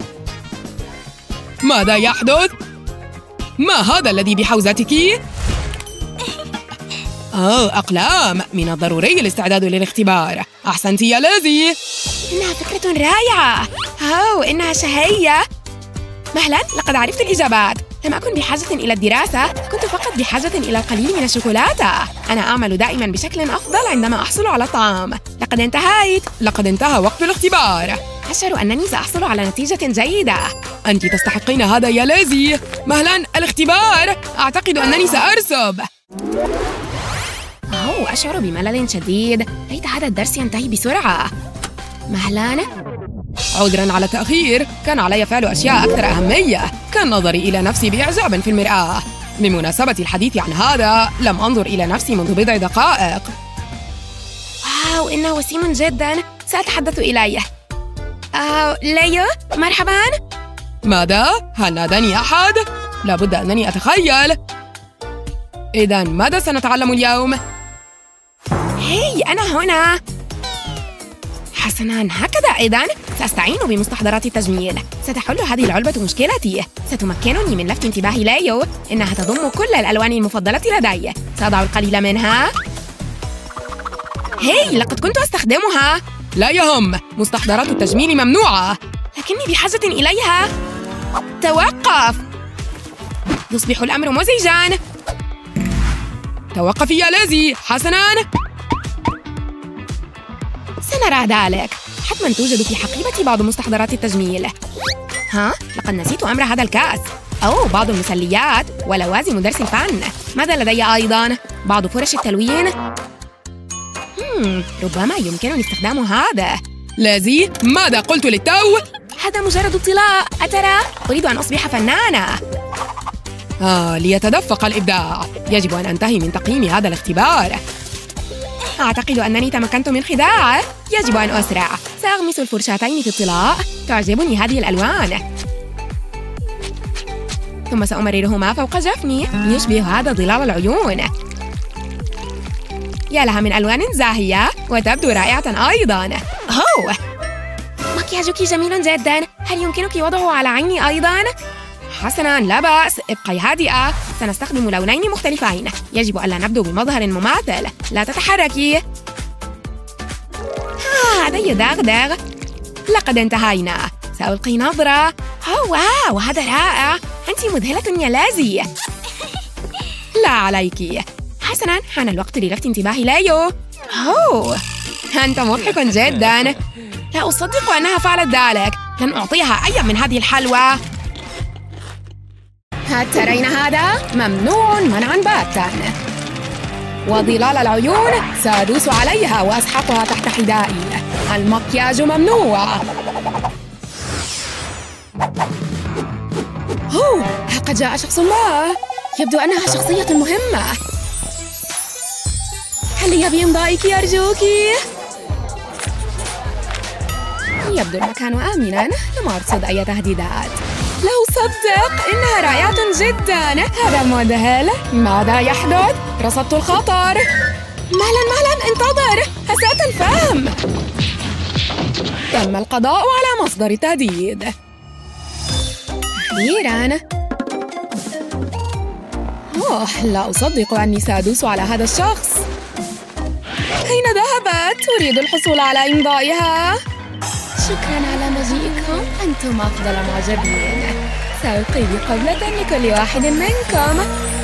S3: ماذا يحدث؟ ما هذا الذي بحوزتك؟ أوه أقلام، من الضروري الاستعداد للاختبار. أحسنت يا ليزي. إنها فكرة رائعة. أوه إنها شهية. مهلاً، لقد عرفت الإجابات. لم أكن بحاجة إلى الدراسة، كنت فقط بحاجة إلى القليل من الشوكولاتة. أنا أعمل دائماً بشكل أفضل عندما أحصل على الطعام. لقد انتهيت. لقد انتهى وقت الاختبار. أشعر أنني سأحصل على نتيجة جيدة. أنت تستحقين هذا يا ليزي. مهلاً، الاختبار. أعتقد أنني سأرسب. أوه أشعر بملل شديد. ليت هذا الدرس ينتهي بسرعة. مهلاً. عذراً على التأخير، كان علي فعل أشياء أكثر أهمية. كان نظري إلى نفسي بإعجاب في المرآة. بمناسبة الحديث عن هذا، لم أنظر إلى نفسي منذ بضع دقائق. واو إنه وسيم جداً. سأتحدث إليه. أوه ليو، مرحباً. ماذا؟ هل ناداني أحد؟ لابد أنني أتخيل. إذن ماذا سنتعلم اليوم؟ هاي أنا هنا. حسناً، هكذا إذن سأستعين بمستحضرات التجميل. ستحل هذه العلبة مشكلتي. ستمكنني من لفت انتباه ليو. إنها تضم كل الألوان المفضلة لدي. سأضع القليل منها. هاي لقد كنت أستخدمها. لا يهم، مستحضرات التجميل ممنوعة. لكني بحاجة إليها. توقف. يصبح الأمر مزعجاً. توقفي يا ليزي. حسناً، سنرى ذلك. حتماً توجد في حقيبتي بعض مستحضرات التجميل. ها؟ لقد نسيت أمر هذا الكأس. أوه بعض المسليات ولوازم درس الفن. ماذا لدي أيضاً؟ بعض فرش التلوين. هم، ربما يمكنني استخدام هذا. ليزي، ماذا قلت للتو؟ هذا مجرد اطلاع. أترى؟ أريد أن أصبح فنانة. آه ليتدفق الإبداع. يجب أن أنتهي من تقييم هذا الاختبار. أعتقد أنني تمكنت من خداعه. يجب أن أسرع. سأغمس الفرشاتين في الطلاء. تعجبني هذه الألوان. ثم سأمررهما فوق جفني ليشبه هذا ظلال العيون. يا لها من ألوان زاهية وتبدو رائعة أيضاً. أوه مكياجك جميل جداً. هل يمكنك وضعه على عيني أيضاً؟ حسناً، لا بأس. ابقي هادئة. سنستخدم لونين مختلفين. يجب ألا نبدو بمظهر مماثل. لا تتحركي. آه لدي دغدغ. لقد انتهينا. سألقي نظرة. أوه واو هذا رائع. أنت مذهلة يا ليزي. لا عليك. حسناً، حان الوقت للفت انتباه ليو. أوه أنت مضحك جداً. لا أصدق أنها فعلت ذلك. لن أعطيها أي من هذه الحلوى. هل ترين هذا؟ ممنوع منعاً باتا. وظلال العيون سأدوس عليها وأسحقها تحت حذائي. المكياج ممنوع. أوه لقد جاء شخص ما. يبدو أنها شخصية مهمة. هل لي بإمضائك أرجوك؟ يبدو المكان آمناً. لم أرصد أي تهديدات. لا أصدق إنها رائعة جداً. هذا مذهل. ماذا يحدث؟ رصدت الخطر. مهلاً مهلاً انتظر. أسأت الفهم. تم القضاء على مصدر التهديد. أخيراً. أوه لا أصدق أني سأدوس على هذا الشخص. أين ذهبت؟ أريد الحصول على إمضائها. شكراً على مجيئكم. أنتم أفضل معجبين. سألقي بقبلة لكل واحد منكم.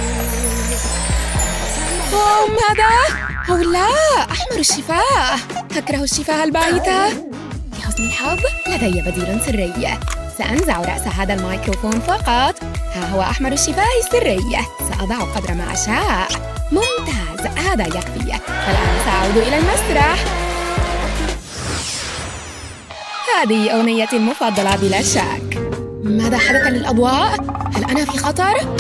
S3: أوه ماذا؟ أو لا، أحمر الشفاه. أكره الشفاه الباهتة. لحسن الحظ لدي بديل سري. سأنزع رأس هذا الميكروفون فقط. ها هو أحمر الشفاه السري. سأضع قدر ما أشاء. ممتاز، هذا يكفي. والآن سأعود إلى المسرح. هذه أغنيتي المفضلة بلا شك. ماذا حدث للأضواء؟ هل أنا في خطر؟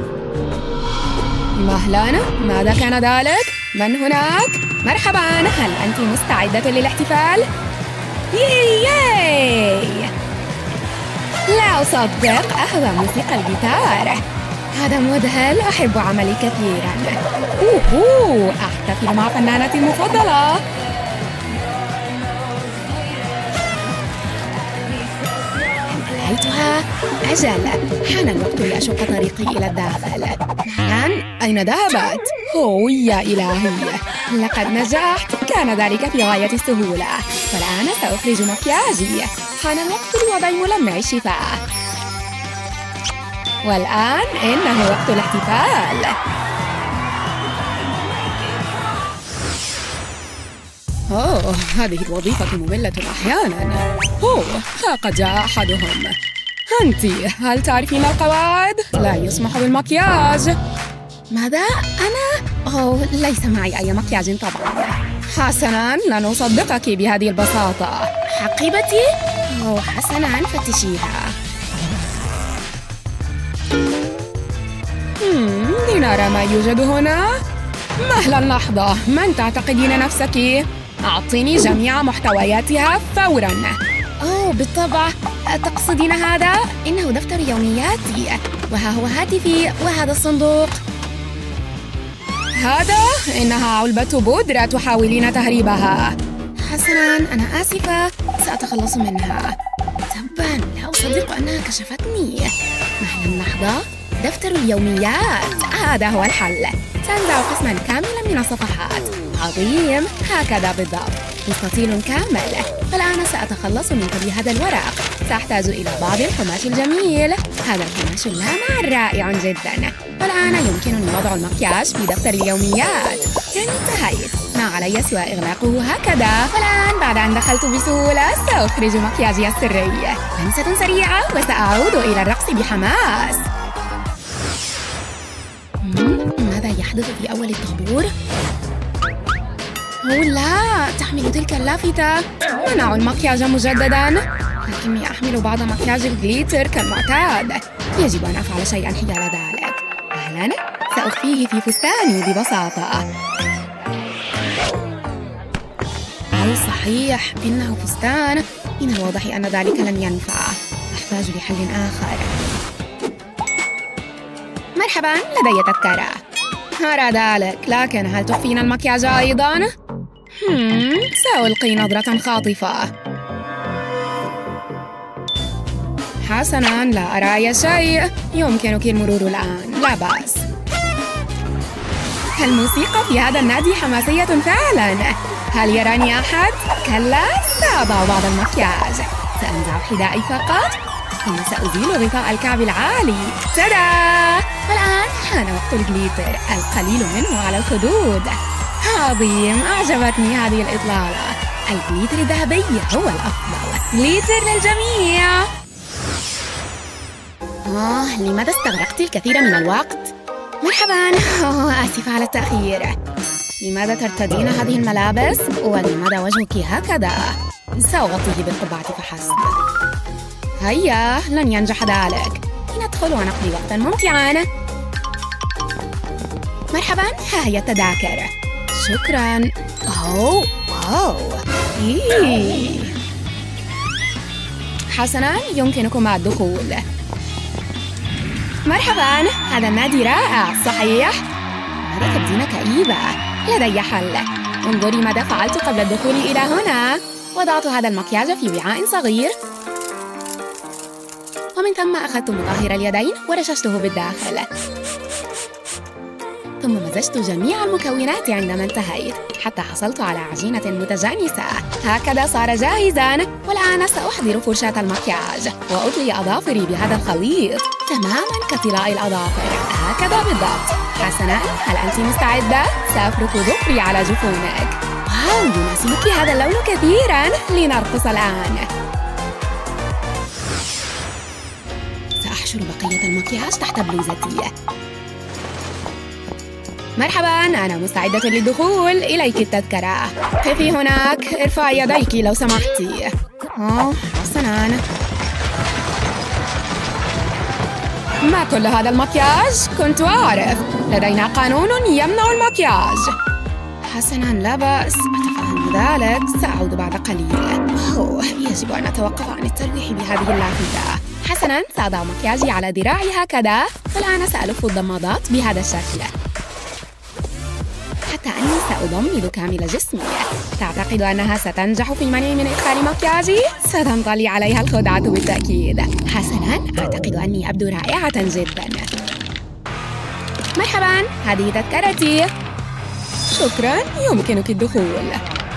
S3: مهلاً، ماذا كان ذلك؟ من هناك؟ مرحباً، هل أنت مستعدة للاحتفال؟ ياي ياي. لا أصدق، أهوى موسيقى الجيتار. هذا مذهل. أحب عملي كثيراً. أوه أحتفل مع فنانتي المفضلة. رأيتها. أجل، حان الوقت لأشق طريقي إلى الداخل. مهلاً، أين ذهبت؟ أوه يا إلهي، لقد نجحت. كان ذلك في غاية السهولة. والآن سأخرج مكياجي. حان الوقت لوضع ملمع الشفاه. والآن إنه وقت الاحتفال. أوه، هذه الوظيفة مملة أحياناً. أوه، ها قد جاء أحدهم. أنتِ، هل تعرفين القواعد؟ لا يسمح بالمكياج. ماذا؟ أنا؟ أوه، ليس معي أي مكياج طبعاً. حسناً، لن أصدقك بهذه البساطة. حقيبتي؟ أوه، حسناً، فتشيها. هم، لنرى ما يوجد هنا. مهلا لحظة، من تعتقدين نفسك؟ أعطيني جميع محتوياتها فوراً. أوه بالطبع، تقصدين هذا؟ إنه دفتر يومياتي، وها هو هاتفي، وهذا الصندوق. هذا؟ إنها علبة بودرة تحاولين تهريبها. حسناً، أنا آسفة، سأتخلص منها. تباً، لا أصدق أنها كشفتني. مهلا لحظة، دفتر اليوميات، هذا هو الحل. سأنزع قسماً كاملاً من الصفحات. عظيم، هكذا بالضبط، مستطيل كامل. والآن سأتخلص منك بهذا الورق. سأحتاج إلى بعض القماش الجميل. هذا القماش اللامع رائع جداً. والآن يمكنني وضع المكياج في دفتر اليوميات. يعني انتهيت، ما علي سوى إغلاقه هكذا. والآن بعد أن دخلت بسهولة سأخرج مكياجي السري. لمسة سريعة وسأعود إلى الرقص بحماس. ماذا يحدث في أول الطابور؟ أوه لا، تحمل تلك اللافتة. منعوا المكياج مجدداً. لكني أحمل بعض مكياج الجليتر كالمعتاد. يجب أن أفعل شيئاً حيال ذلك. أهلاً، سأخفيه في فستاني ببساطة. أو صحيح، إنه فستان. من الواضح أن ذلك لن ينفع. أحتاج لحل آخر. مرحباً، لدي تذكرة. أرى ذلك، لكن هل تخفين المكياج أيضاً؟ هم، سألقي نظرة خاطفة. حسناً، لا أرى أي شيء. يمكنك المرور الآن، لا بأس. الموسيقى في هذا النادي حماسية فعلاً. هل يراني أحد؟ كلا، سأضع بعض المكياج. سأنزع حذائي فقط، ثم سأزيل غطاء الكعب العالي. تدا! والآن حان وقت الجليتر، القليل منه على الخدود. عظيم، أعجبتني هذه الإطلالة. الجليتر الذهبي هو الأفضل. جليتر للجميع. آه، لماذا استغرقت الكثير من الوقت؟ مرحباً، أوه آسفة على التأخير. لماذا ترتدين هذه الملابس؟ ولماذا وجهك هكذا؟ سأغطيه بالقبعة فحسب. هيا، لن ينجح ذلك. لندخل ونقضي وقتاً ممتعاً. مرحباً، ها هي التذاكر. شكراً. أوه، واو. إيه. حسناً، يمكنكم الدخول. مرحباً، هذا النادي رائع، صحيح؟ ماذا تبدين كئيبة؟ لدي حل. انظري ماذا فعلت قبل الدخول إلى هنا. وضعت هذا المكياج في وعاء صغير، ومن ثم أخذت مطهر اليدين ورششته بالداخل، ثم مزجت جميع المكونات عندما انتهيت حتى حصلت على عجينة متجانسة. هكذا صار جاهزاً. والآن سأحضر فرشاة المكياج وأطلي أظافري بهذا الخليط تماماً كطلاء الأظافر، هكذا بالضبط. حسناً، هل أنت مستعدة؟ سأفرك ظفري على جفونك. واو، يناسبك هذا اللون كثيراً. لنرقص الآن. سأحشر بقية المكياج تحت بلوزتي. مرحباً، أنا مستعدة للدخول. إليك التذكرة. قفي هناك، ارفعي يديك لو سمحتي. أوه، حسناً. ما كل هذا المكياج؟ كنت أعرف، لدينا قانون يمنع المكياج. حسناً، لا بأس، أتفهم ذلك. سأعود بعد قليل. أوه، يجب أن أتوقف عن التلويح بهذه اللافتة. حسناً، سأضع مكياجي على ذراعي هكذا. والآن سألف الضمادات بهذا الشكل حتى أني سأضمد كامل جسمي. تعتقد أنها ستنجح في منعي من إدخال مكياجي؟ ستنطلي عليها الخدعة بالتأكيد. حسناً، أعتقد أني أبدو رائعة جداً. مرحباً، مرحباً، هذه تذكرتي. شكراً، يمكنك الدخول.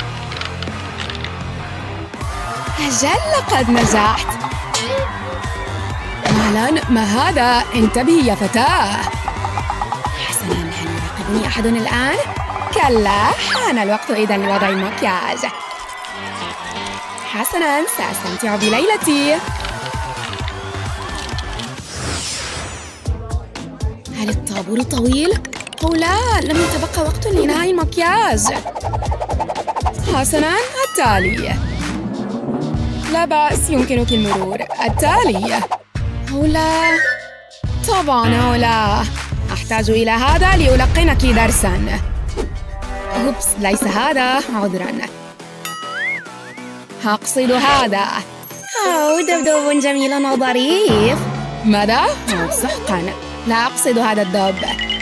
S3: أجل لقد نجحت. مهلاً، ما هذا؟ انتبهي يا فتاة. حسناً، هل يراقبني أحد الآن؟ كلا، حان الوقت إذن لوضع المكياج. حسناً، سأستمتع بليلتي. هل الطابور طويل؟ أو لا، لم يتبقى وقت لإنهاء المكياج. حسناً، التالي. لا بأس، يمكنك المرور. التالي. أو لا، طبعاً أو لا. أحتاج إلى هذا لألقنك درساً. أوبس، ليس هذا، عذراً. أقصد هذا. أوه، دبدوب جميل وظريف. ماذا؟ أوه، سحقاً، لا أقصد هذا الدب.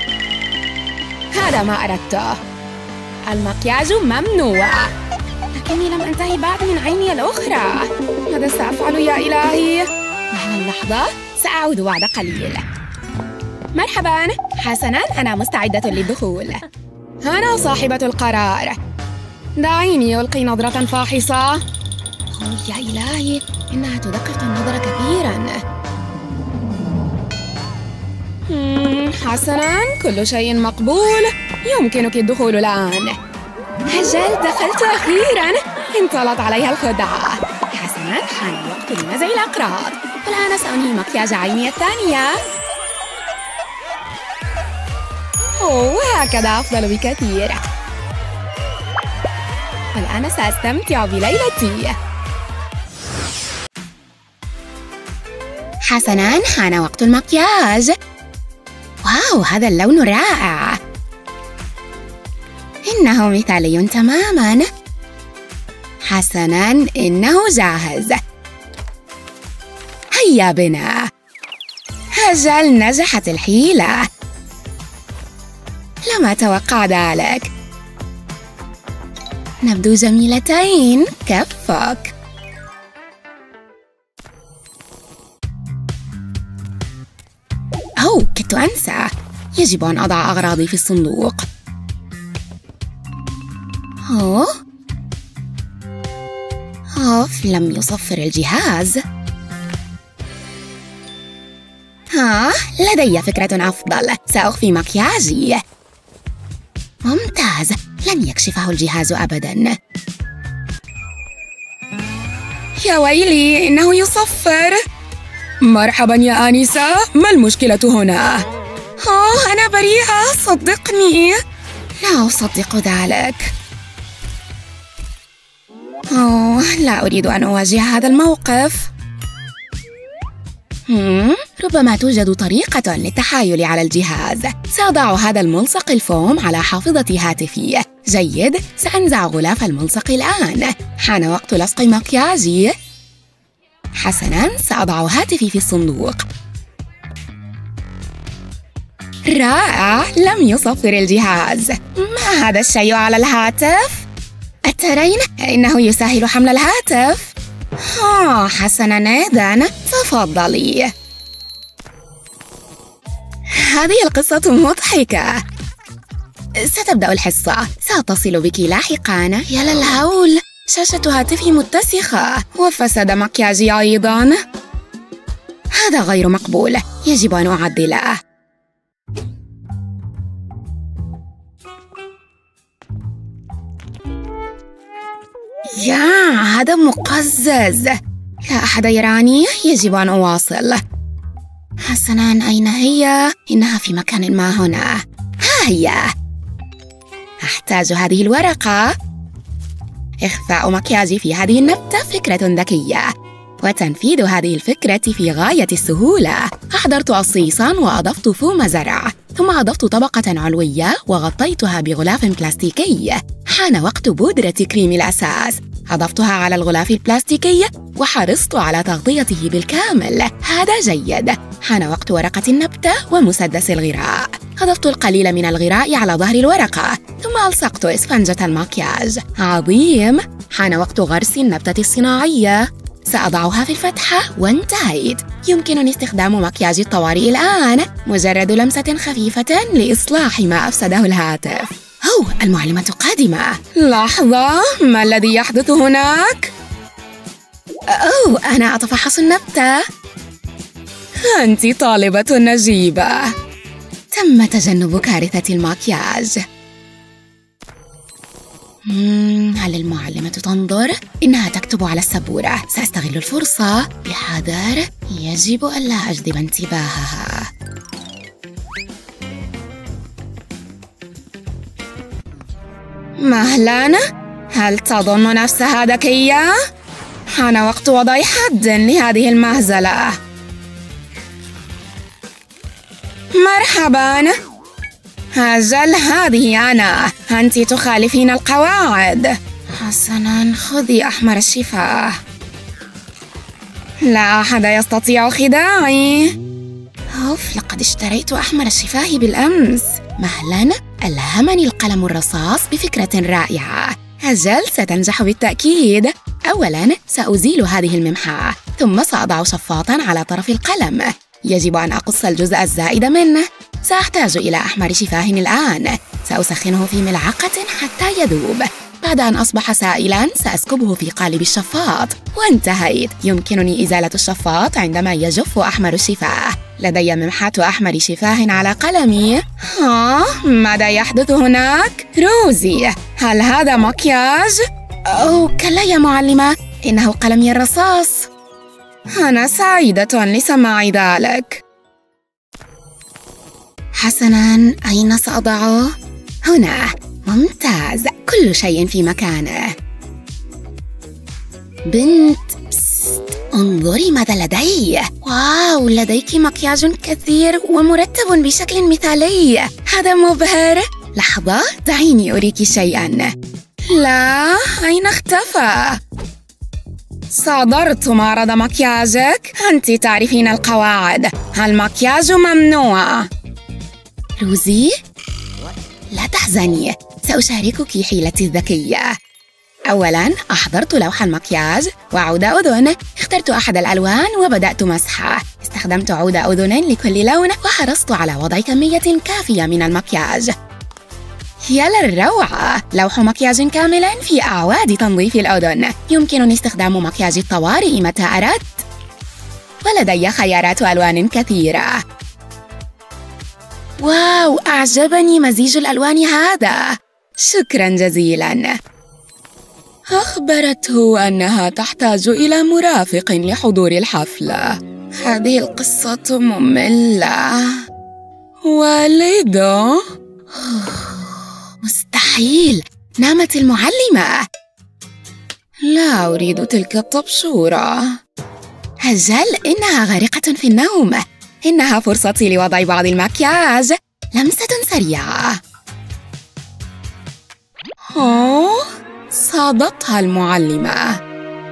S3: هذا ما أردته. المكياج ممنوع. لكني لم أنتهي بعد من عيني الأخرى. ماذا سأفعل يا إلهي؟ مهلا لحظة، سأعود بعد قليل. مرحباً، حسناً، أنا مستعدة للدخول. أنا صاحبة القرار. دعيني ألقي نظرة فاحصة. أوه يا إلهي، إنها تدقق النظر كثيراً. حسناً، كل شيء مقبول. يمكنك الدخول الآن. أجل، دخلت أخيراً. انطلت عليها الخدعة. حسناً، حان الوقت لنزع الأقراط. والآن سأنهي مكياج عيني الثانية. أوه، هكذا أفضل بكثير. والآن سأستمتع بليلتي. حسناً، حان وقت المكياج. واو، هذا اللون رائع. إنه مثالي تماماً. حسناً، إنه جاهز. هيا بنا. أجل، نجحت الحيلة. لم أتوقع ذلك. نبدو جميلتين. كفك. أوه، كدت أنسى. يجب أن أضع أغراضي في الصندوق. أوه أوف، لم يصفر الجهاز. ها، لدي فكرة أفضل. سأخفي مكياجي. ممتاز، لن يكشفه الجهاز أبداً. يا ويلي، إنه يصفر. مرحباً يا آنسة، ما المشكلة هنا؟ أوه، أنا بريئة، صدقني. لا أصدق ذلك. أوه، لا أريد أن أواجه هذا الموقف. هم؟ ربما توجد طريقة للتحايل على الجهاز. سأضع هذا الملصق الفوم على حافظة هاتفي. جيد، سأنزع غلاف الملصق الآن. حان وقت لصق مكياجي. حسناً، سأضع هاتفي في الصندوق. رائع، لم يصفر الجهاز. ما هذا الشيء على الهاتف؟ أترين؟ إنه يسهل حمل الهاتف. آه، حسناً، إذن تفضلي. هذه القصة مضحكة. ستبدأ الحصة. سأتصل بك لاحقاً. يا للهول، شاشة هاتفي متسخة وفسد مكياجي أيضاً. هذا غير مقبول، يجب أن أعدله. يا، هذا مقزز. لا أحد يراني، يجب أن أواصل. حسناً، أين هي؟ إنها في مكان ما هنا. ها هي. أحتاج هذه الورقة. إخفاء مكياجي في هذه النبتة فكرة ذكية، وتنفيذ هذه الفكرة في غاية السهولة. أحضرت عصيصاً وأضفت فوم زرع، ثم أضفت طبقة علوية وغطيتها بغلاف بلاستيكي. حان وقت بودرة كريم الأساس. أضفتها على الغلاف البلاستيكي وحرصت على تغطيته بالكامل. هذا جيد. حان وقت ورقة النبتة ومسدس الغراء. أضفت القليل من الغراء على ظهر الورقة، ثم ألصقت إسفنجة المكياج. عظيم. حان وقت غرس النبتة الصناعية. سأضعها في الفتحة وانتهيت. يمكنني استخدام مكياج الطوارئ الآن. مجرد لمسة خفيفة لإصلاح ما أفسده الهاتف. أوه، المعلمة قادمة. لحظة، ما الذي يحدث هناك؟ أوه، أنا أتفحص النبتة. أنت طالبة نجيبة. تم تجنب كارثة المكياج. مم، هل المعلمة تنظر؟ إنها تكتب على السبورة. سأستغل الفرصة بحذر. يجب ألا أجذب انتباهها. مهلاً، هل تظن نفسها ذكية؟ حان وقت وضع حد لهذه المهزلة. مرحباً. أجل، هذه أنا. أنت تخالفين القواعد. حسناً، خذي أحمر الشفاه. لا أحد يستطيع خداعي. أوف، لقد اشتريت أحمر الشفاه بالأمس. مهلاً، ألهمني القلم الرصاص بفكرة رائعة. أجل، ستنجح بالتأكيد. أولاً، سأزيل هذه الممحاة، ثم سأضع شفاطاً على طرف القلم. يجب أن أقص الجزء الزائد منه. سأحتاج إلى أحمر شفاه الآن. سأسخنه في ملعقة حتى يذوب. بعد أن أصبح سائلاً، سأسكبه في قالب الشفاط. وانتهيت. يمكنني إزالة الشفاط عندما يجف أحمر الشفاه. لدي ممحاة أحمر شفاه على قلمي. ها؟ ماذا يحدث هناك؟ روزي، هل هذا مكياج؟ أوه، كلا يا معلمة، إنه قلمي الرصاص. أنا سعيدة لسماع ذلك. حسناً، أين سأضعه؟ هنا. ممتاز، كل شيء في مكانه. بنت، بست. انظري ماذا لدي. واو، لديك مكياج كثير ومرتب بشكل مثالي. هذا مبهر. لحظة، دعيني أريك شيئاً. لا، أين اختفى؟ صادرت معرض مكياجك. أنت تعرفين القواعد. المكياج ممنوع. روزي، لا تحزني، سأشاركك حيلتي الذكية. أولاً، أحضرت لوح المكياج وعود أذن. اخترت أحد الألوان وبدأت مسحه. استخدمت عود أذن لكل لون وحرصت على وضع كمية كافية من المكياج. يا للروعة، لوح مكياج كامل في أعواد تنظيف الأذن. يمكنني استخدام مكياج الطوارئ متى أردت. ولدي خيارات ألوان كثيرة. واو، أعجبني مزيج الألوان هذا. شكراً جزيلاً. أخبرته أنها تحتاج إلى مرافق لحضور الحفلة. هذه القصة مملة. والده؟ مستحيل، نامت المعلمة. لا أريد تلك الطبشورة. أجل، إنها غارقة في النوم. إنها فرصتي لوضع بعض المكياج. لمسة سريعة. أوه، صادتها المعلمة.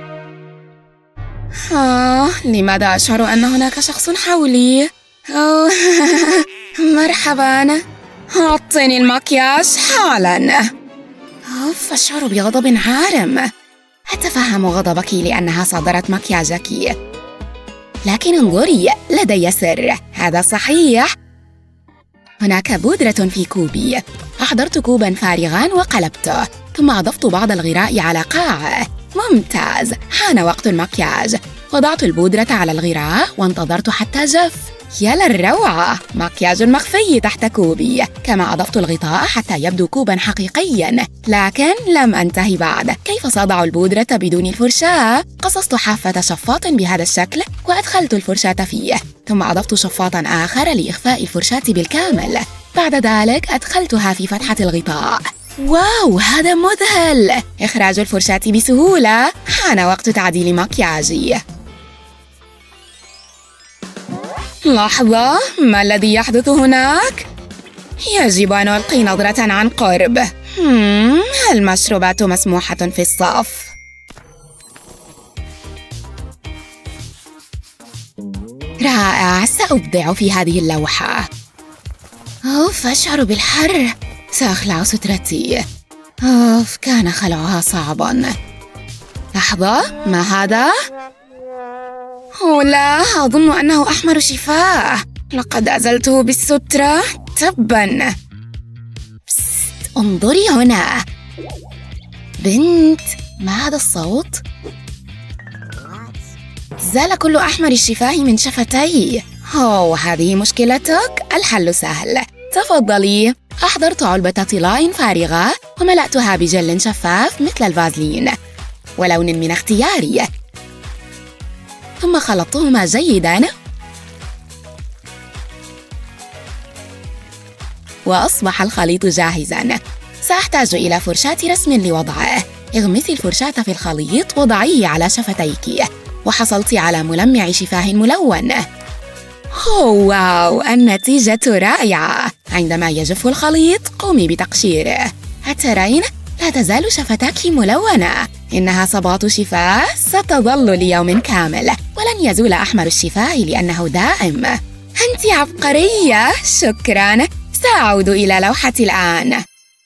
S3: آه، لماذا أشعر أن هناك شخص حولي؟ أوه مرحباً، أعطني المكياج حالاً. أوف، أشعر بغضب عارم. أتفهم غضبك لأنها صادرت مكياجك، لكن انظري، لدي سر. هذا صحيح. هناك بودرة في كوبي. أحضرت كوباً فارغاً وقلبته، ثم أضفت بعض الغراء على قاعه. ممتاز، حان وقت المكياج. وضعت البودرة على الغراء وانتظرت حتى جف. يا للروعة، مكياج مخفي تحت كوبي. كما أضفت الغطاء حتى يبدو كوباً حقيقياً، لكن لم أنتهي بعد. كيف سأضع البودرة بدون الفرشاة؟ قصصت حافة شفاط بهذا الشكل وأدخلت الفرشاة فيه، ثم أضفت شفاطاً آخر لإخفاء الفرشاة بالكامل. بعد ذلك أدخلتها في فتحة الغطاء. واو، هذا مذهل! إخراج الفرشاة بسهولة. حان وقت تعديل مكياجي. لحظة، ما الذي يحدث هناك؟ يجب أن ألقي نظرة عن قرب. هم، المشروبات مسموحة في الصف. رائع، سأبدع في هذه اللوحة. أوف، أشعر بالحر. سأخلع سترتي. أوف، كان خلعها صعباً. لحظة، ما هذا؟ أوه لا، أظن أنه أحمر شفاه. لقد أزلته بالسترة. تباً. بست، انظري هنا. بنت، ما هذا الصوت؟ زال كل أحمر الشفاه من شفتي. أوه، هذه مشكلتك؟ الحل سهل. تفضلي. أحضرت علبة طلاء فارغة وملأتها بجل شفاف مثل الفازلين ولون من اختياري، ثم خلطتهما جيداً وأصبح الخليط جاهزاً. سأحتاج إلى فرشاة رسم لوضعه. اغمسي الفرشاة في الخليط وضعيه على شفتيك وحصلت على ملمع شفاه ملون. أوه واو، النتيجة رائعة. عندما يجف الخليط قومي بتقشيره. أترين؟ لا تزال شفتاك ملونة. إنها صبغة شفاه ستظل ليوم كامل ولن يزول أحمر الشفاه لأنه دائم. أنت عبقرية. شكراً. سأعود إلى لوحتي الآن.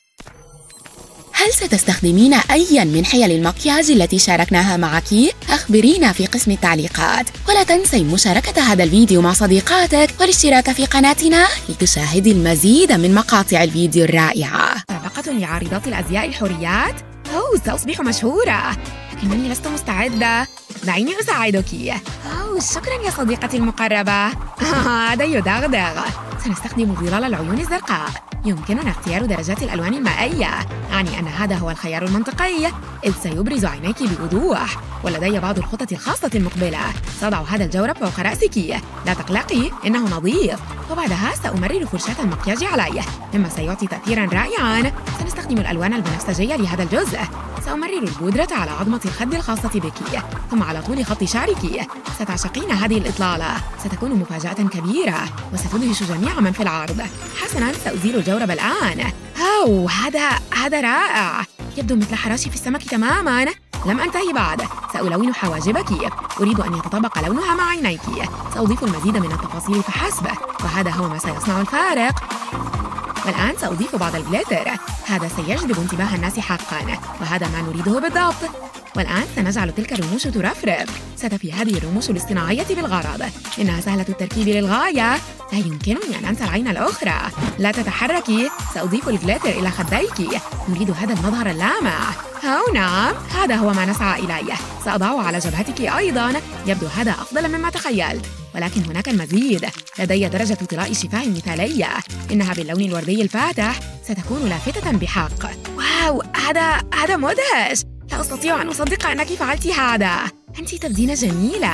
S3: هل ستستخدمين أياً من حيل المكياج التي شاركناها معك؟ أخبرينا في قسم التعليقات، ولا تنسي مشاركة هذا الفيديو مع صديقاتك والاشتراك في قناتنا لتشاهدي المزيد من مقاطع الفيديو الرائعة. مسابقة لعارضات الأزياء الحوريات؟ أوه، سأصبح مشهورة، لكنني لست مستعدة. دعيني أساعدك. أوه، شكراً يا صديقتي المقربة. هذا يدغدغ. سنستخدم ظلال العيون الزرقاء. يمكننا اختيار درجات الألوان المائية، يعني أن هذا هو الخيار المنطقي، إذ سيبرز عينيك بوضوح. ولدي بعض الخطط الخاصة المقبلة. سأضع هذا الجورب فوق رأسك. لا تقلقي، إنه نظيف. وبعدها سأمرر فرشاة المكياج عليه، مما سيعطي تأثيراً رائعاً. سنستخدم الألوان البنفسجية لهذا الجزء. سأمرر البودرة على عظمة الخد الخاصة بك، ثم على طول خط شعرك. ستعشقين هذه الإطلالة، ستكون مفاجأة كبيرة وستدهش جميع من في العرض. حسناً، سأزيل الجورب الآن. أوه، هذا هذا رائع. يبدو مثل حراشي في السمك تماماً. لم أنتهي بعد. سألون حواجبك. أريد أن يتطابق لونها مع عينيك. سأضيف المزيد من التفاصيل فحسب، وهذا هو ما سيصنع الفارق. والآن سأضيف بعض الجليتر. هذا سيجذب انتباه الناس حقاً، وهذا ما نريده بالضبط. والآن سنجعل تلك الرموش ترفرف. ستفي هذه الرموش الاصطناعية بالغرض. إنها سهلة التركيب للغاية. لا يمكنني أن أنسى العين الأخرى. لا تتحركي. سأضيف الجليتر إلى خديك. نريد هذا المظهر اللامع. أو نعم، هذا هو ما نسعى إليه. سأضعه على جبهتك أيضاً. يبدو هذا أفضل مما تخيلت، ولكن هناك المزيد. لدي درجة طلاء شفاه مثالية. إنها باللون الوردي الفاتح. ستكون لافتة بحق. واو، هذا هذا مدهش. لا أستطيع أن أصدق أنك فعلت هذا. أنت تبدين جميلة.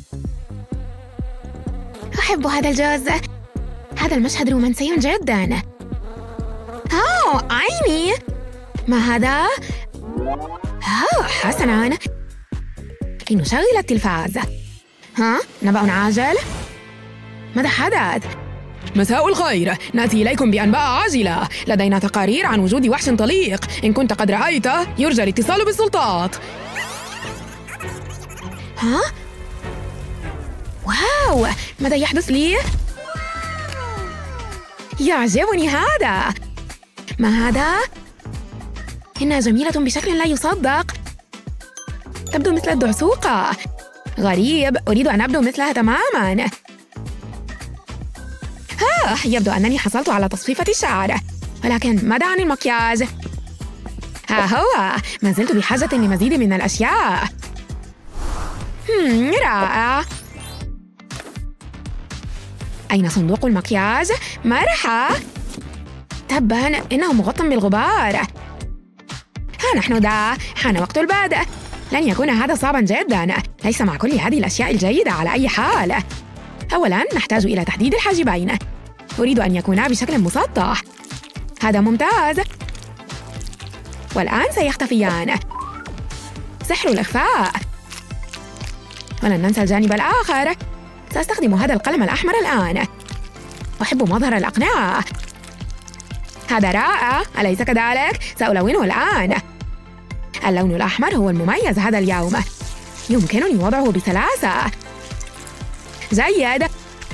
S3: أحب هذا الجزء. هذا المشهد رومانسي جداً. أوه، عيني. ما هذا؟ أوه، حسناً. لنشغل التلفاز. ها؟ نبأ عاجل؟ ماذا حدث؟ مساء الخير، نأتي إليكم بأنباء عاجلة. لدينا تقارير عن وجود وحش طليق. إن كنت قد رأيته يرجى الاتصال بالسلطات. ها؟ واو، ماذا يحدث لي؟ يعجبني هذا. ما هذا؟ إنها جميلة بشكل لا يصدق. تبدو مثل الدعسوقة. غريب، أريد أن أبدو مثلها تماماً. آه، يبدو أنني حصلت على تصفيفة الشعر، ولكن ماذا عن المكياج؟ ها هو، ما زلت بحاجة لمزيد من الأشياء. هم، رائع. أين صندوق المكياج؟ مرحى. تباً، إنه مغطى بالغبار. ها نحن ذا، حان وقت البدء. لن يكون هذا صعباً جداً. ليس مع كل هذه الأشياء الجيدة على أي حال. أولاً، نحتاج إلى تحديد الحاجبين. أريد أن يكونا بشكل مسطح. هذا ممتاز. والآن سيختفيان. سحر الإخفاء. ولن ننسى الجانب الآخر. سأستخدم هذا القلم الأحمر الآن. أحب مظهر الأقنعة. هذا رائع، أليس كذلك؟ سألونه الآن. اللون الأحمر هو المميز هذا اليوم. يمكنني وضعه بسلاسة. جيد.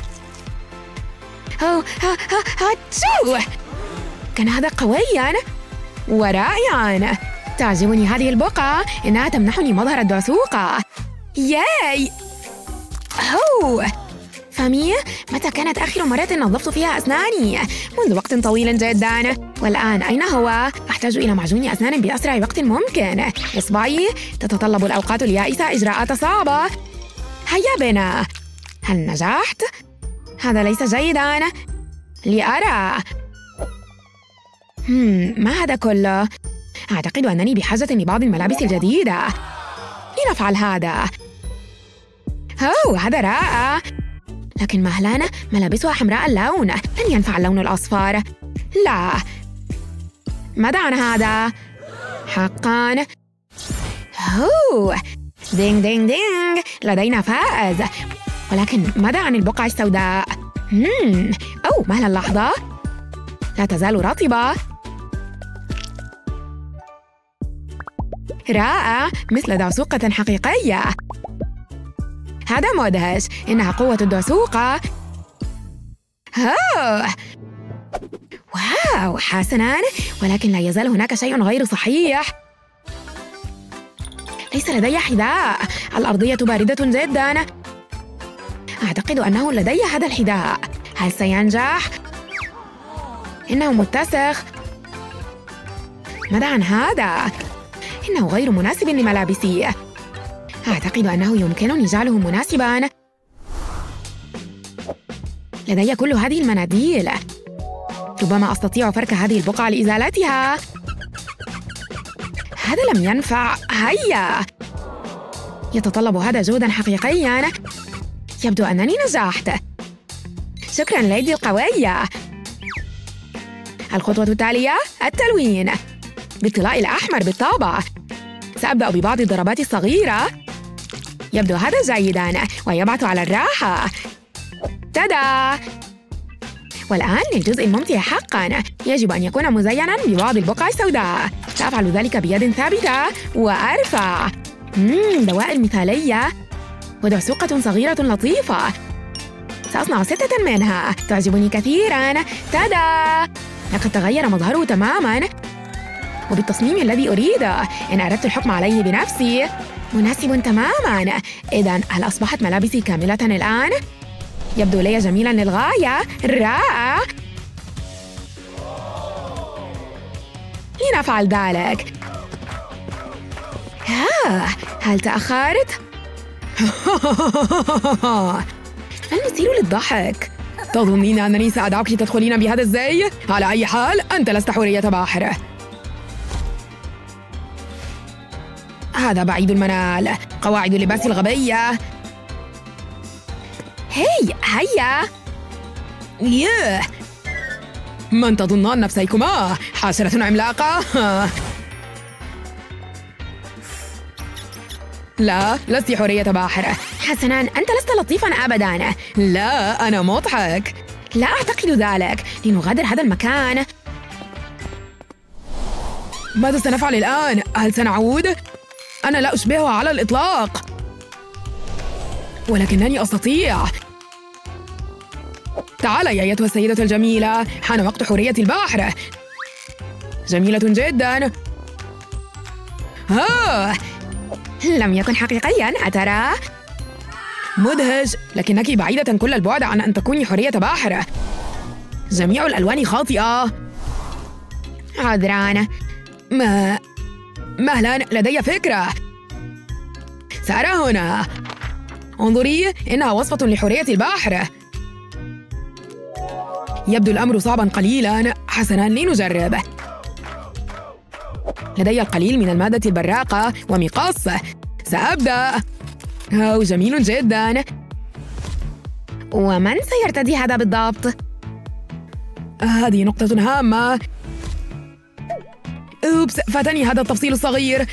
S3: أوه، ها ها هاتشو. كان هذا قوياً ورائعاً. تعجبني هذه البقعة. إنها تمنحني مظهر الدعسوقة. ياي. أوه فامي، متى كانت آخر مرة نظفت فيها أسناني؟ منذ وقت طويل جدا. والآن أين هو؟ أحتاج إلى معجون أسنان بأسرع وقت ممكن. إصبعي، تتطلب الأوقات اليائسة إجراءات صعبة. هيا بنا. هل نجحت؟ هذا ليس جيداً. لأرى. هم، ما هذا كله؟ أعتقد أنني بحاجة لبعض الملابس الجديدة. لنفعل هذا. أوه، هذا رائع. لكن مهلاً ملابسها حمراء اللون، لن ينفع اللون الأصفر. لا. ماذا عن هذا؟ حقاً. أوه، دينغ دينغ دينغ، لدينا فائز. ولكن ماذا عن البقعة السوداء؟ مم. أوه، مهلا لحظة. لا تزال رطبة. رائع، مثل دعسوقة حقيقية. هذا مدهش. إنها قوة الدعسوقة. أوه. واو، حسناً. ولكن لا يزال هناك شيء غير صحيح. ليس لدي حذاء. الأرضية باردة جداً. أعتقد أنه لدي هذا الحذاء. هل سينجح؟ إنه متسخ. ماذا عن هذا؟ إنه غير مناسب لملابسي. أعتقد أنه يمكنني جعله مناسباً. لدي كل هذه المناديل. ربما أستطيع فرك هذه البقعة لإزالتها. هذا لم ينفع. هيا. يتطلب هذا جهداً حقيقياً. يبدو أنني نجحت. شكراً ليدي القوية. الخطوة التالية التلوين بالطلاء الأحمر بالطابع. سأبدأ ببعض الضربات الصغيرة. يبدو هذا جيداً ويبعث على الراحة. تدا! والآن للجزء الممتع حقاً. يجب أن يكون مزيناً ببعض البقع السوداء. سأفعل ذلك بيد ثابتة وأرفع. مم، دوائر مثالية ودعسوقة صغيرة لطيفة. سأصنع ستة منها. تعجبني كثيراً. تدا! لقد تغير مظهره تماماً وبالتصميم الذي أريده. إن أردت الحكم عليه بنفسي. مناسب تماماً. إذن هل أصبحت ملابسي كاملة الآن؟ يبدو لي جميلاً للغاية. رائع. لنفعل ذلك. ها، هل تأخرت؟ المثير للضحك. تظنين أنني سأدعك تدخلين بهذا الزي؟ على أي حال أنت لست حورية بحر. هذا بعيد المنال. قواعد اللباس الغبية. هي هيا. ياه، من تظنان نفسيكما؟ حشرة عملاقة؟ لا، لست حورية بحر. حسناً، أنت لست لطيفاً أبداً. لا، أنا مضحك. لا أعتقد ذلك. لنغادر هذا المكان. ماذا سنفعل الآن؟ هل سنعود؟ أنا لا أشبهها على الإطلاق. ولكنني أستطيع. تعالي يا أيتها السيدة الجميلة، حان وقت حورية البحر. جميلة جداً. ها، لم يكن حقيقياً أترى؟ مدهش، لكنك بعيدة كل البعد عن أن تكوني حورية بحر. جميع الألوان خاطئة. عذراً. ما مهلاً، لدي فكرة. سأرى هنا. انظري، إنها وصفة لحورية البحر. يبدو الأمر صعباً قليلاً. حسناً، لنجرب. لدي القليل من المادة البراقة ومقص. سأبدأ. أوه، جميل جداً. ومن سيرتدي هذا بالضبط؟ هذه نقطة هامة. أوبس، فاتني هذا التفصيل الصغير.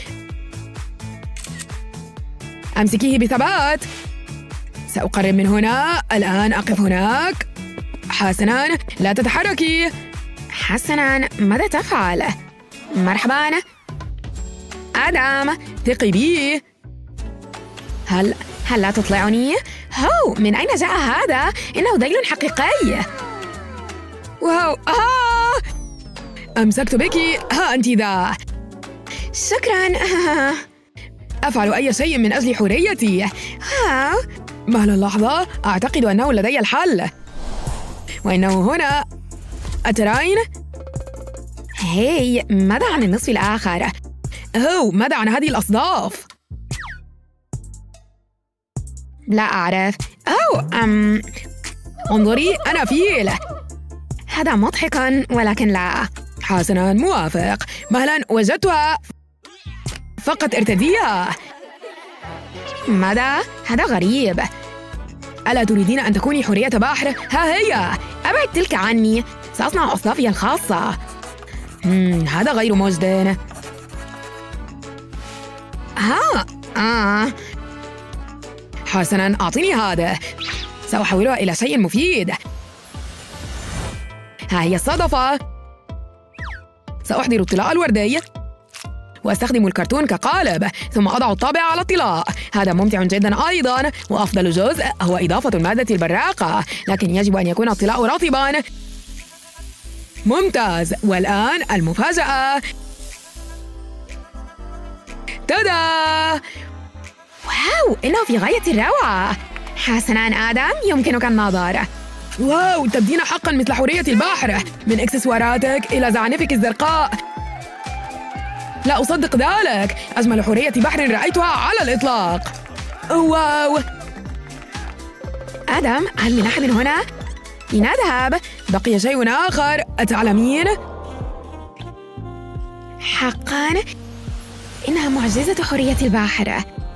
S3: أمسكيه بثبات. سأقرب من هنا. الآن أقف هناك. حسناً، لا تتحركي. حسناً، ماذا تفعل؟ مرحباً. آدم، ثقي بي. هل هل لا تطلعني؟ هو، من أين جاء هذا؟ إنه ذيل حقيقي. واو، آه! أمسكت بك. ها أنت ذا. شكراً. أفعل أي شيء من أجل حريتي. ها، مهلا لحظة، أعتقد أنه لدي الحل، وإنه هنا. أترين؟ هاي، ماذا عن النصف الآخر؟ أوه، ماذا عن هذه الأصداف؟ لا أعرف. أوه أم انظري، أنا فيل. هذا مضحكاً ولكن لا. حسناً، موافق. مهلاً، وجدتها. فقط ارتديها. ماذا؟ هذا غريب. ألا تريدين أن تكوني حورية بحر؟ ها هي. أبعد تلك عني. سأصنع أصدافي الخاصة. مم، هذا غير مجد. ها آه. حسناً، أعطيني هذا. سأحولها إلى شيء مفيد. ها هي الصدفة. سأحضر الطلاء الوردي وأستخدم الكرتون كقالب، ثم أضع الطابع على الطلاء. هذا ممتع جداً أيضاً، وأفضل جزء هو إضافة المادة البراقة، لكن يجب أن يكون الطلاء رطباً. ممتاز. والآن المفاجأة. تادا! واو، إنه في غاية الروعة. حسناً آدم، يمكنك النظر. واو، تبدين حقاً مثل حورية البحر، من إكسسواراتك إلى زعنفك الزرقاء. لا أصدق ذلك. أجمل حورية بحر رأيتها على الإطلاق. واو. آدم، هل من أحد هنا؟ لنذهب. بقي شيء آخر، أتعلمين؟ حقاً إنها معجزة حورية البحر.